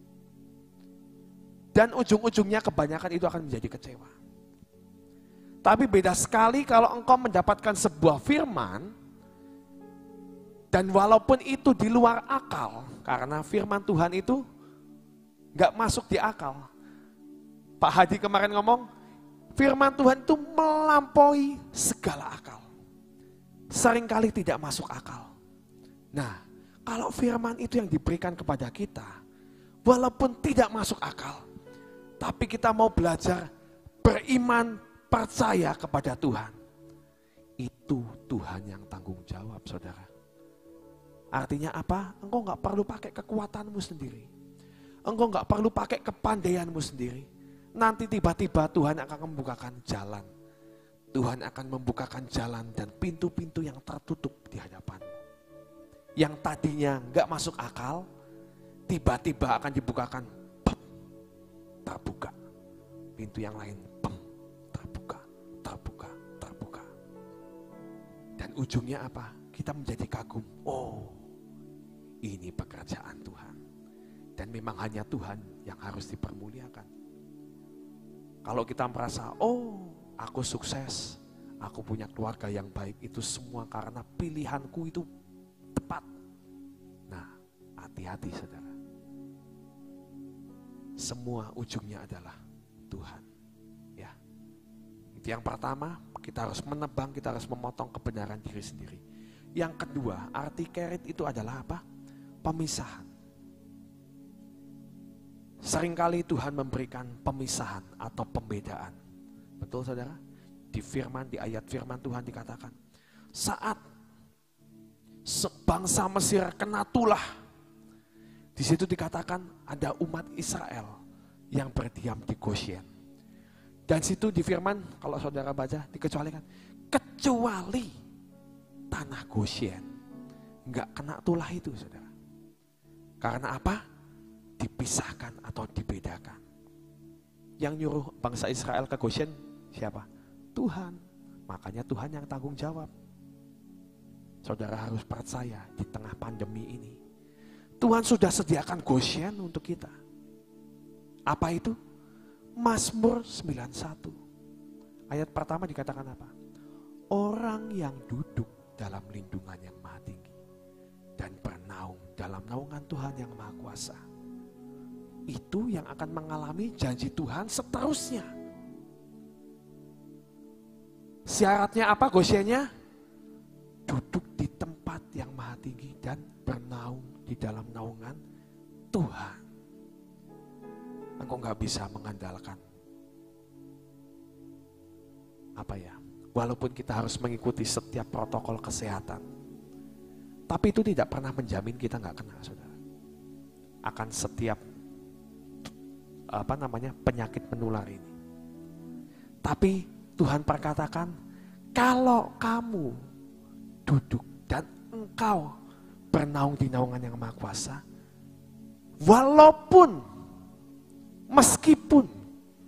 Dan ujung-ujungnya kebanyakan itu akan menjadi kecewa. Tapi beda sekali kalau engkau mendapatkan sebuah firman, dan walaupun itu di luar akal, karena firman Tuhan itu gak masuk di akal. Pak Hadi kemarin ngomong, firman Tuhan itu melampaui segala akal. Seringkali tidak masuk akal. Nah, kalau firman itu yang diberikan kepada kita, walaupun tidak masuk akal, tapi kita mau belajar beriman, percaya kepada Tuhan. Itu Tuhan yang tanggung jawab saudara. Artinya apa? Engkau gak perlu pakai kekuatanmu sendiri. Engkau gak perlu pakai kepandaianmu sendiri. Nanti tiba-tiba Tuhan akan membukakan jalan. Tuhan akan membukakan jalan dan pintu-pintu yang tertutup di hadapanmu. Yang tadinya gak masuk akal, tiba-tiba akan dibukakan, pem, terbuka. Pintu yang lain, pem, terbuka, terbuka, terbuka. Dan ujungnya apa? Kita menjadi kagum. Oh, ini pekerjaan Tuhan. Dan memang hanya Tuhan yang harus dipermuliakan. Kalau kita merasa, oh aku sukses, aku punya keluarga yang baik, itu semua karena pilihanku itu tepat. Nah, hati-hati saudara. Semua ujungnya adalah Tuhan. Ya, itu yang pertama, kita harus menebang, kita harus memotong kebenaran diri sendiri. Yang kedua, arti kerit itu adalah apa? Pemisahan. Seringkali Tuhan memberikan pemisahan atau pembedaan. Betul saudara? Di firman, di ayat firman Tuhan dikatakan, saat bangsa Mesir kena tulah, di situ dikatakan ada umat Israel yang berdiam di Goshen. Dan situ di firman, kalau saudara baca, dikecualikan, kecuali tanah Goshen nggak kena tulah itu saudara. Karena apa? dipisahkan atau dibedakan. Yang nyuruh bangsa Israel ke Goshen siapa? Tuhan. Makanya Tuhan yang tanggung jawab. Saudara harus percaya di tengah pandemi ini, Tuhan sudah sediakan Goshen untuk kita. Apa itu? Mazmur sembilan puluh satu. Ayat pertama dikatakan apa? Orang yang duduk dalam lindungan yang maha tinggi dan bernaung dalam naungan Tuhan yang maha kuasa, itu yang akan mengalami janji Tuhan seterusnya. Syaratnya apa Goshennya? Duduk di tempat yang maha tinggi dan bernaung di dalam naungan Tuhan. Engkau gak bisa mengandalkan apa ya, walaupun kita harus mengikuti setiap protokol kesehatan, tapi itu tidak pernah menjamin kita gak kena, saudara. Akan setiap apa namanya penyakit menular ini. Tapi Tuhan perkatakan, kalau kamu duduk dan engkau bernaung di naungan yang maha kuasa, walaupun meskipun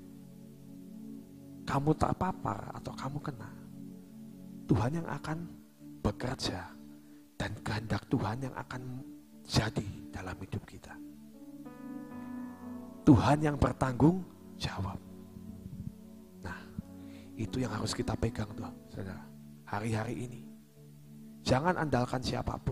kamu terpapar atau kamu kena, Tuhan yang akan bekerja dan kehendak Tuhan yang akan jadi dalam hidup kita. Tuhan yang bertanggung jawab. Nah, itu yang harus kita pegang tuh, saudara, hari-hari ini. Jangan andalkan siapapun.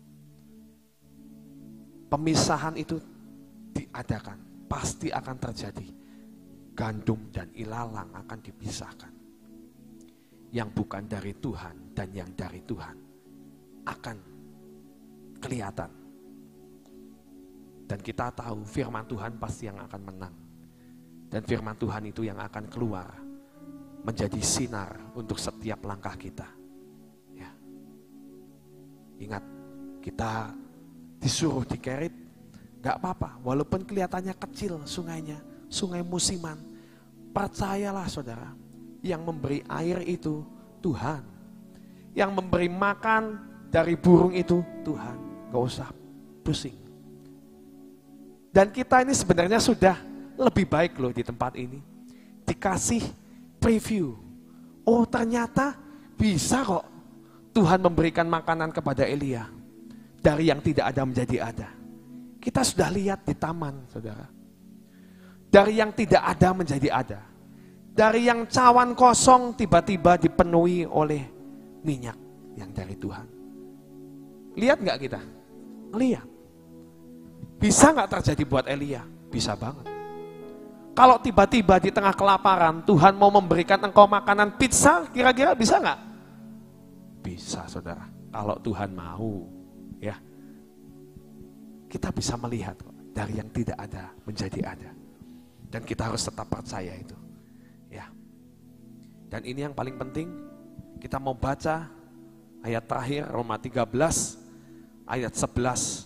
Pemisahan itu diadakan, pasti akan terjadi. Gandum dan ilalang akan dipisahkan. Yang bukan dari Tuhan dan yang dari Tuhan akan kelihatan. Dan kita tahu firman Tuhan pasti yang akan menang. Dan firman Tuhan itu yang akan keluar menjadi sinar untuk setiap langkah kita. Ya. Ingat, kita disuruh di Kerit, gak apa-apa, walaupun kelihatannya kecil sungainya, sungai musiman. Percayalah saudara, yang memberi air itu Tuhan. Yang memberi makan dari burung itu Tuhan. Gak usah pusing. Dan kita ini sebenarnya sudah lebih baik loh di tempat ini. Dikasih preview. Oh ternyata bisa kok Tuhan memberikan makanan kepada Elia. Dari yang tidak ada menjadi ada. Kita sudah lihat di taman saudara. Dari yang tidak ada menjadi ada. Dari yang cawan kosong tiba-tiba dipenuhi oleh minyak yang dari Tuhan. Lihat gak kita? Lihat. Bisa gak terjadi buat Elia? Bisa banget. Kalau tiba-tiba di tengah kelaparan Tuhan mau memberikan engkau makanan pizza, kira-kira bisa gak? Bisa saudara. Kalau Tuhan mau, ya. Kita bisa melihat kok, dari yang tidak ada menjadi ada. Dan kita harus tetap percaya itu. Ya. Dan ini yang paling penting, kita mau baca ayat terakhir Roma tiga belas ayat sebelas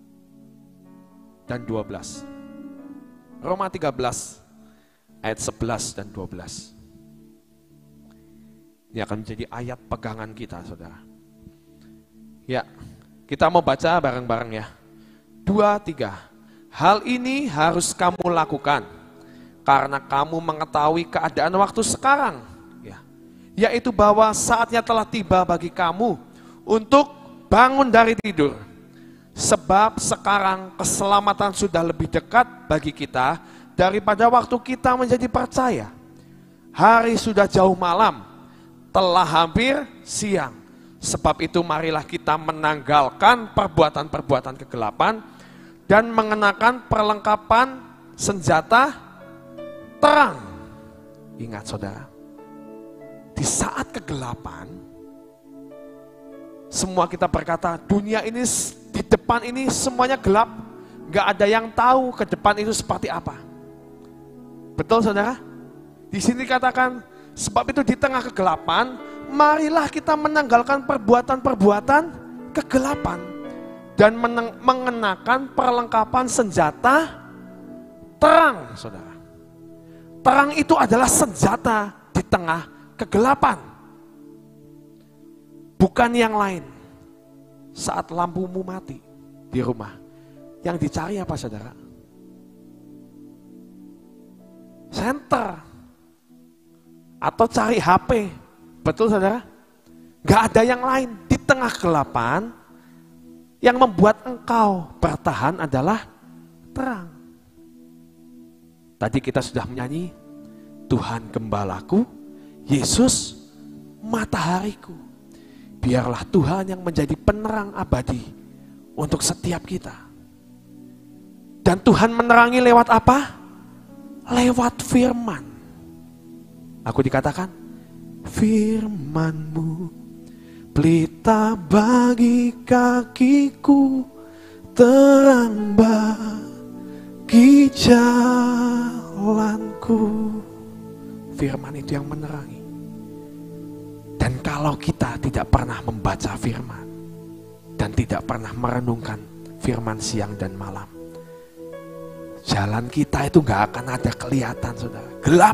dan dua belas. Roma tiga belas ayat sebelas dan dua belas. Ini akan menjadi ayat pegangan kita, saudara. Ya, kita mau baca bareng-bareng ya. Dua, tiga. Hal ini harus kamu lakukan karena kamu mengetahui keadaan waktu sekarang, ya. Yaitu bahwa saatnya telah tiba bagi kamu untuk bangun dari tidur. Sebab sekarang keselamatan sudah lebih dekat bagi kita daripada waktu kita menjadi percaya. Hari sudah jauh malam, telah hampir siang. Sebab itu marilah kita menanggalkan perbuatan-perbuatan kegelapan dan mengenakan perlengkapan senjata terang. Ingat saudara, di saat kegelapan, semua kita berkata dunia ini di depan ini semuanya gelap, gak ada yang tahu ke depan itu seperti apa. Betul saudara? Di sini katakan, sebab itu di tengah kegelapan, marilah kita menanggalkan perbuatan-perbuatan kegelapan dan mengenakan perlengkapan senjata terang, saudara. Terang itu adalah senjata di tengah kegelapan. Bukan yang lain. Saat lampumu mati di rumah, yang dicari apa saudara? atau cari H P. Betul saudara? Gak ada yang lain. Di tengah kegelapan, yang membuat engkau bertahan adalah terang. Tadi kita sudah menyanyi, Tuhan gembalaku, Yesus matahariku. Biarlah Tuhan yang menjadi penerang abadi untuk setiap kita. Dan Tuhan menerangi lewat apa? Lewat firman. Aku dikatakan, firman-Mu pelita bagi kakiku, terang bagi jalanku. Firman itu yang menerangi. Dan kalau kita tidak pernah membaca firman dan tidak pernah merenungkan firman siang dan malam, jalan kita itu gak akan ada kelihatan, saudara. Gelap.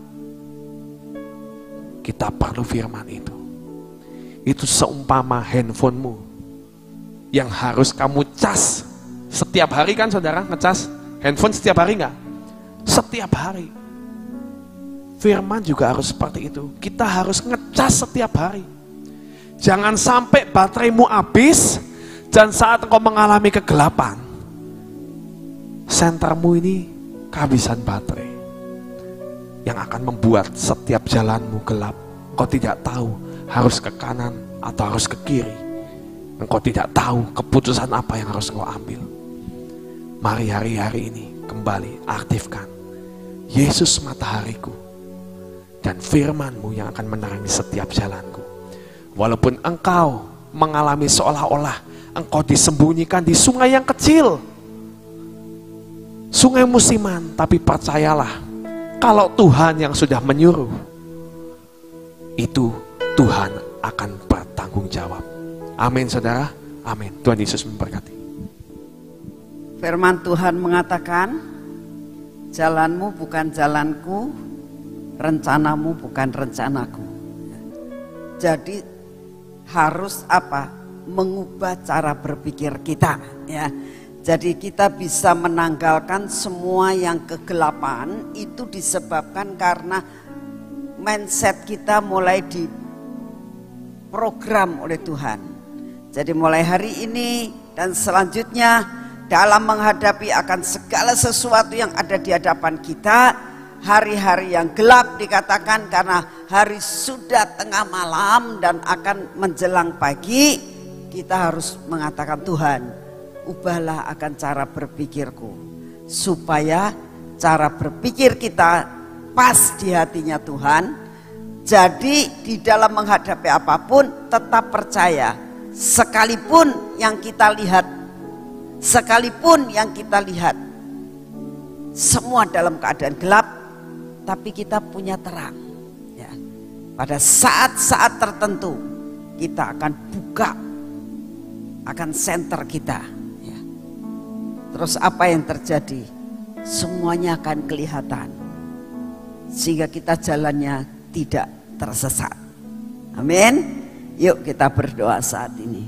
Kita perlu firman itu. Itu seumpama handphonemu yang harus kamu cas setiap hari, kan saudara? Ngecas handphone setiap hari gak? Setiap hari. Firman juga harus seperti itu. Kita harus ngecas setiap hari. Jangan sampai bateraimu habis dan saat engkau mengalami kegelapan, sentermu ini kehabisan baterai, yang akan membuat setiap jalanmu gelap. Engkau tidak tahu harus ke kanan atau harus ke kiri. Engkau tidak tahu keputusan apa yang harus engkau ambil. Mari hari-hari ini kembali aktifkan Yesus matahariku dan firman-Mu yang akan menerangi setiap jalanku. Walaupun engkau mengalami seolah-olah engkau disembunyikan di sungai yang kecil, sungai musiman, tapi percayalah, kalau Tuhan yang sudah menyuruh, itu Tuhan akan bertanggung jawab. Amin saudara, amin. Tuhan Yesus memberkati. Firman Tuhan mengatakan, jalanmu bukan jalanku, rencanamu bukan rencanaku. Jadi harus apa? Mengubah cara berpikir kita, ya. Jadi kita bisa menanggalkan semua yang kegelapan itu disebabkan karena mindset kita mulai diprogram oleh Tuhan. Jadi mulai hari ini dan selanjutnya dalam menghadapi akan segala sesuatu yang ada di hadapan kita, hari-hari yang gelap dikatakan karena hari sudah tengah malam dan akan menjelang pagi, kita harus mengatakan, Tuhan, ubahlah akan cara berpikirku supaya cara berpikir kita pas di hatinya Tuhan. Jadi di dalam menghadapi apapun tetap percaya, sekalipun yang kita lihat sekalipun yang kita lihat semua dalam keadaan gelap, tapi kita punya terang, ya. Pada saat-saat tertentu kita akan buka akan center kita, ya. Terus apa yang terjadi? Semuanya akan kelihatan, sehingga kita jalannya tidak tersesat. Amin. Yuk kita berdoa saat ini.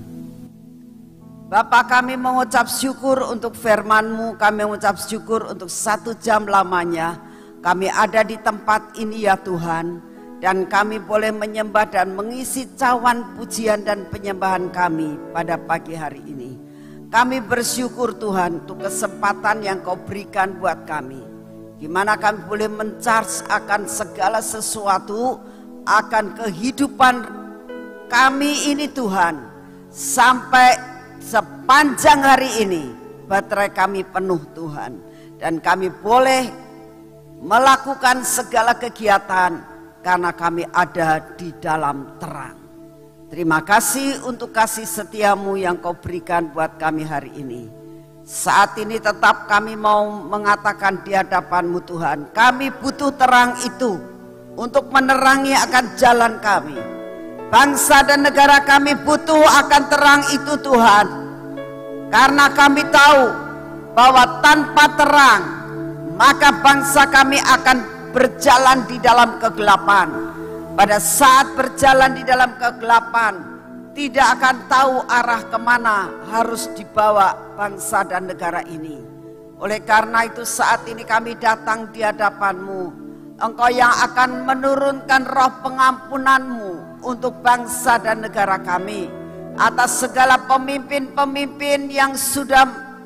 Bapa, kami mengucap syukur untuk firman-Mu, kami mengucap syukur untuk satu jam lamanya kami ada di tempat ini ya Tuhan, dan kami boleh menyembah dan mengisi cawan pujian dan penyembahan kami pada pagi hari ini. Kami bersyukur Tuhan untuk kesempatan yang Kau berikan buat kami, di mana kami boleh men-charge akan segala sesuatu, akan kehidupan kami ini Tuhan, sampai sepanjang hari ini baterai kami penuh Tuhan, dan kami boleh melakukan segala kegiatan karena kami ada di dalam terang. Terima kasih untuk kasih setiamu yang Kau berikan buat kami hari ini. Saat ini tetap kami mau mengatakan di hadapan-Mu Tuhan, kami butuh terang itu untuk menerangi akan jalan kami. Bangsa dan negara kami butuh akan terang itu Tuhan, karena kami tahu bahwa tanpa terang maka bangsa kami akan berjalan di dalam kegelapan. Pada saat berjalan di dalam kegelapan, tidak akan tahu arah kemana harus dibawa bangsa dan negara ini. Oleh karena itu saat ini kami datang di hadapan-Mu. Engkau yang akan menurunkan roh pengampunanmu untuk bangsa dan negara kami, atas segala pemimpin-pemimpin yang sudah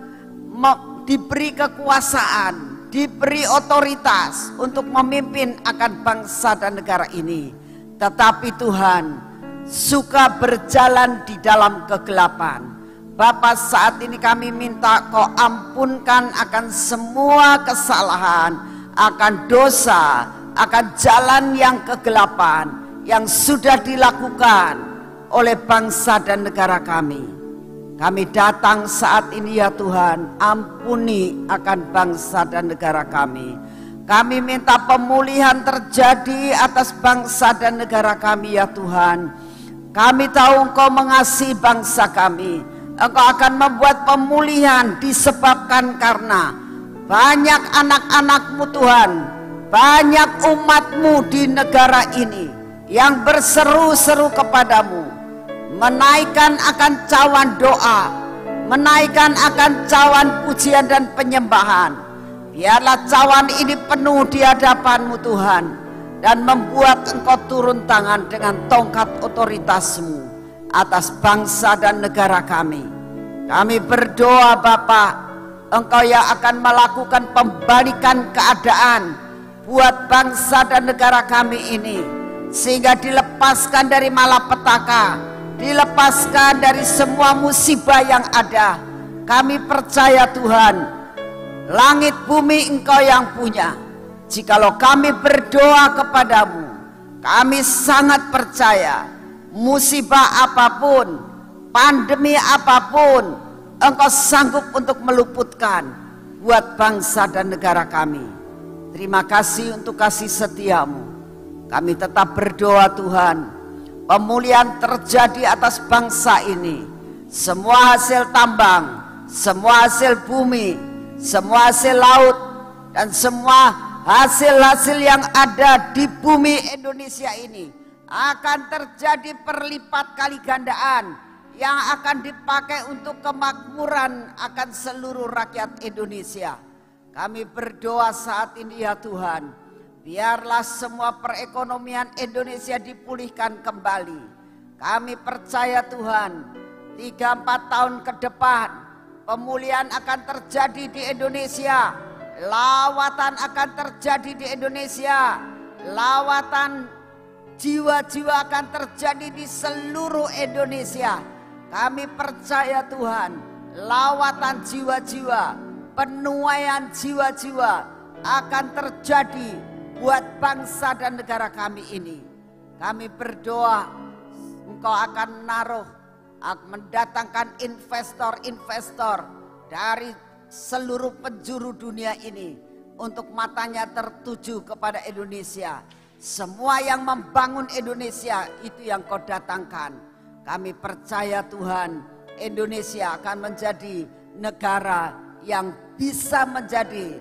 diberi kekuasaan, diberi otoritas untuk memimpin akan bangsa dan negara ini. Tetapi Tuhan suka berjalan di dalam kegelapan. Bapa, saat ini kami minta Kau ampunkan akan semua kesalahan, akan dosa, akan jalan yang kegelapan yang sudah dilakukan oleh bangsa dan negara kami. Kami datang saat ini ya Tuhan, ampuni akan bangsa dan negara kami. Kami minta pemulihan terjadi atas bangsa dan negara kami ya Tuhan. Kami tahu Engkau mengasihi bangsa kami. Engkau akan membuat pemulihan disebabkan karena banyak anak-anak-Mu Tuhan, banyak umat-Mu di negara ini yang berseru-seru kepadamu, menaikkan akan cawan doa, menaikkan akan cawan pujian dan penyembahan. Biarlah cawan ini penuh di hadapan-Mu Tuhan, dan membuat Engkau turun tangan dengan tongkat otoritas-Mu atas bangsa dan negara kami. Kami berdoa Bapa, Engkau yang akan melakukan pembalikan keadaan buat bangsa dan negara kami ini, sehingga dilepaskan dari malapetaka, dilepaskan dari semua musibah yang ada. Kami percaya Tuhan, langit bumi Engkau yang punya. Jikalau kami berdoa kepadamu, kami sangat percaya musibah apapun, pandemi apapun, Engkau sanggup untuk meluputkan buat bangsa dan negara kami. Terima kasih untuk kasih setia-Mu. Kami tetap berdoa Tuhan, pemulihan terjadi atas bangsa ini. Semua hasil tambang, semua hasil bumi, semua hasil laut, dan semua hasil-hasil yang ada di bumi Indonesia ini akan terjadi perlipat kali gandaan yang akan dipakai untuk kemakmuran akan seluruh rakyat Indonesia. Kami berdoa saat ini ya Tuhan, biarlah semua perekonomian Indonesia dipulihkan kembali. Kami percaya Tuhan, tiga empat tahun ke depan pemulihan akan terjadi di Indonesia, lawatan akan terjadi di Indonesia, lawatan jiwa-jiwa akan terjadi di seluruh Indonesia. Kami percaya Tuhan, lawatan jiwa-jiwa, penuaian jiwa-jiwa akan terjadi buat bangsa dan negara kami ini. Kami berdoa Engkau akan naruh, akan mendatangkan investor-investor dari seluruh penjuru dunia ini untuk matanya tertuju kepada Indonesia. Semua yang membangun Indonesia itu yang Kau datangkan. Kami percaya Tuhan, Indonesia akan menjadi negara yang bisa menjadi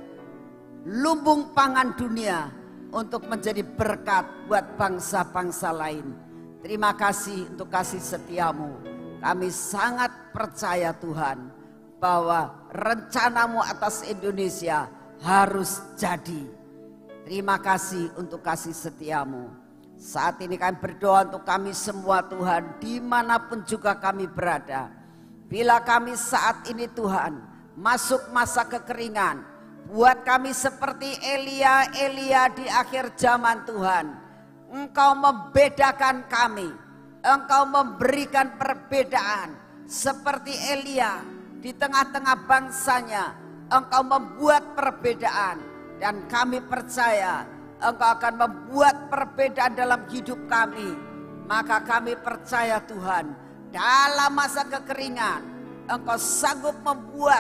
lumbung pangan dunia untuk menjadi berkat buat bangsa-bangsa lain. Terima kasih untuk kasih setia-Mu. Kami sangat percaya Tuhan bahwa rencana-Mu atas Indonesia harus jadi. Terima kasih untuk kasih setia-Mu. Saat ini kami berdoa untuk kami semua Tuhan, dimanapun juga kami berada. Bila kami saat ini Tuhan masuk masa kekeringan, buat kami seperti Elia, Elia di akhir zaman Tuhan. Engkau membedakan kami, Engkau memberikan perbedaan. Seperti Elia di tengah-tengah bangsanya, Engkau membuat perbedaan. Dan kami percaya Engkau akan membuat perbedaan dalam hidup kami. Maka kami percaya Tuhan, dalam masa kekeringan Engkau sanggup membuat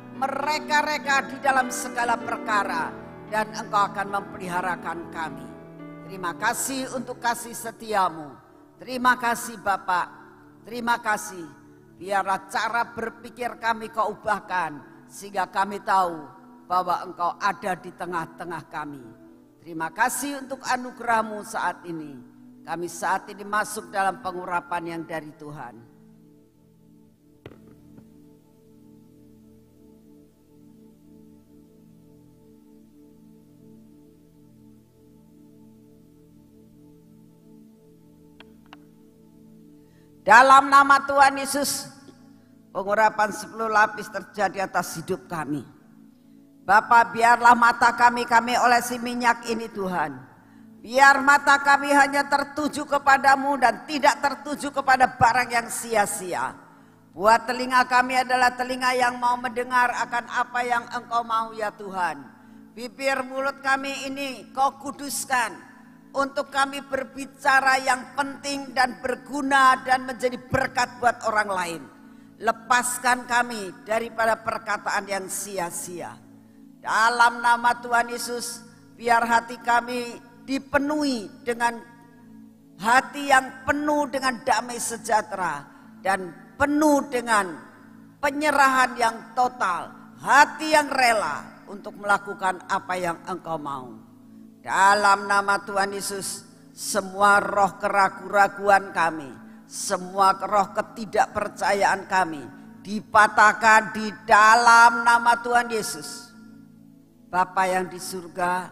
mereka-reka di dalam segala perkara. Dan Engkau akan memeliharakan kami. Terima kasih untuk kasih setia-Mu. Terima kasih Bapak. Terima kasih. Biarlah cara berpikir kami Kau ubahkan, sehingga kami tahu bahwa Engkau ada di tengah-tengah kami. Terima kasih untuk anugerah-Mu saat ini. Kami saat ini masuk dalam pengurapan yang dari Tuhan. Dalam nama Tuhan Yesus, pengurapan sepuluh lapis terjadi atas hidup kami. Bapa, biarlah mata kami, kami olesi minyak ini Tuhan. Biar mata kami hanya tertuju kepadamu dan tidak tertuju kepada barang yang sia-sia. Buat telinga kami adalah telinga yang mau mendengar akan apa yang Engkau mau ya Tuhan. Bibir mulut kami ini Kau kuduskan untuk kami berbicara yang penting dan berguna dan menjadi berkat buat orang lain. Lepaskan kami daripada perkataan yang sia-sia. Dalam nama Tuhan Yesus, biar hati kami dipenuhi dengan hati yang penuh dengan damai sejahtera dan penuh dengan penyerahan yang total, hati yang rela untuk melakukan apa yang Engkau mau. Dalam nama Tuhan Yesus, semua roh keraguan-raguan kami, semua roh ketidakpercayaan kami dipatahkan di dalam nama Tuhan Yesus. Bapa yang di surga,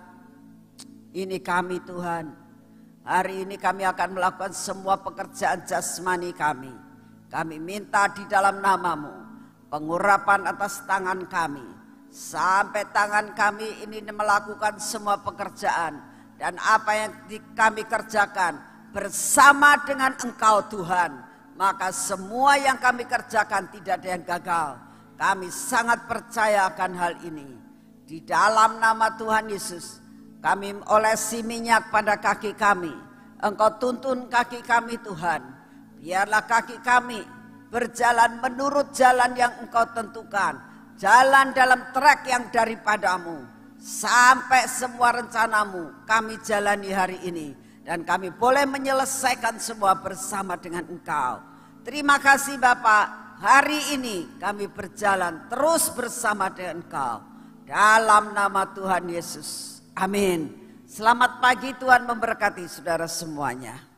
ini kami Tuhan. Hari ini kami akan melakukan semua pekerjaan jasmani kami. Kami minta di dalam namamu pengurapan atas tangan kami. Sampai tangan kami ini melakukan semua pekerjaan. Dan apa yang kami kerjakan bersama dengan Engkau Tuhan. Maka semua yang kami kerjakan tidak ada yang gagal. Kami sangat percaya akan hal ini. Di dalam nama Tuhan Yesus, kami olesi minyak pada kaki kami. Engkau tuntun kaki kami Tuhan. Biarlah kaki kami berjalan menurut jalan yang Engkau tentukan. Jalan dalam trek yang daripadamu. Sampai semua rencanamu kami jalani hari ini. Dan kami boleh menyelesaikan semua bersama dengan Engkau. Terima kasih Bapak. Hari ini kami berjalan terus bersama dengan Engkau. Dalam nama Tuhan Yesus. Amin. Selamat pagi, Tuhan memberkati saudara semuanya.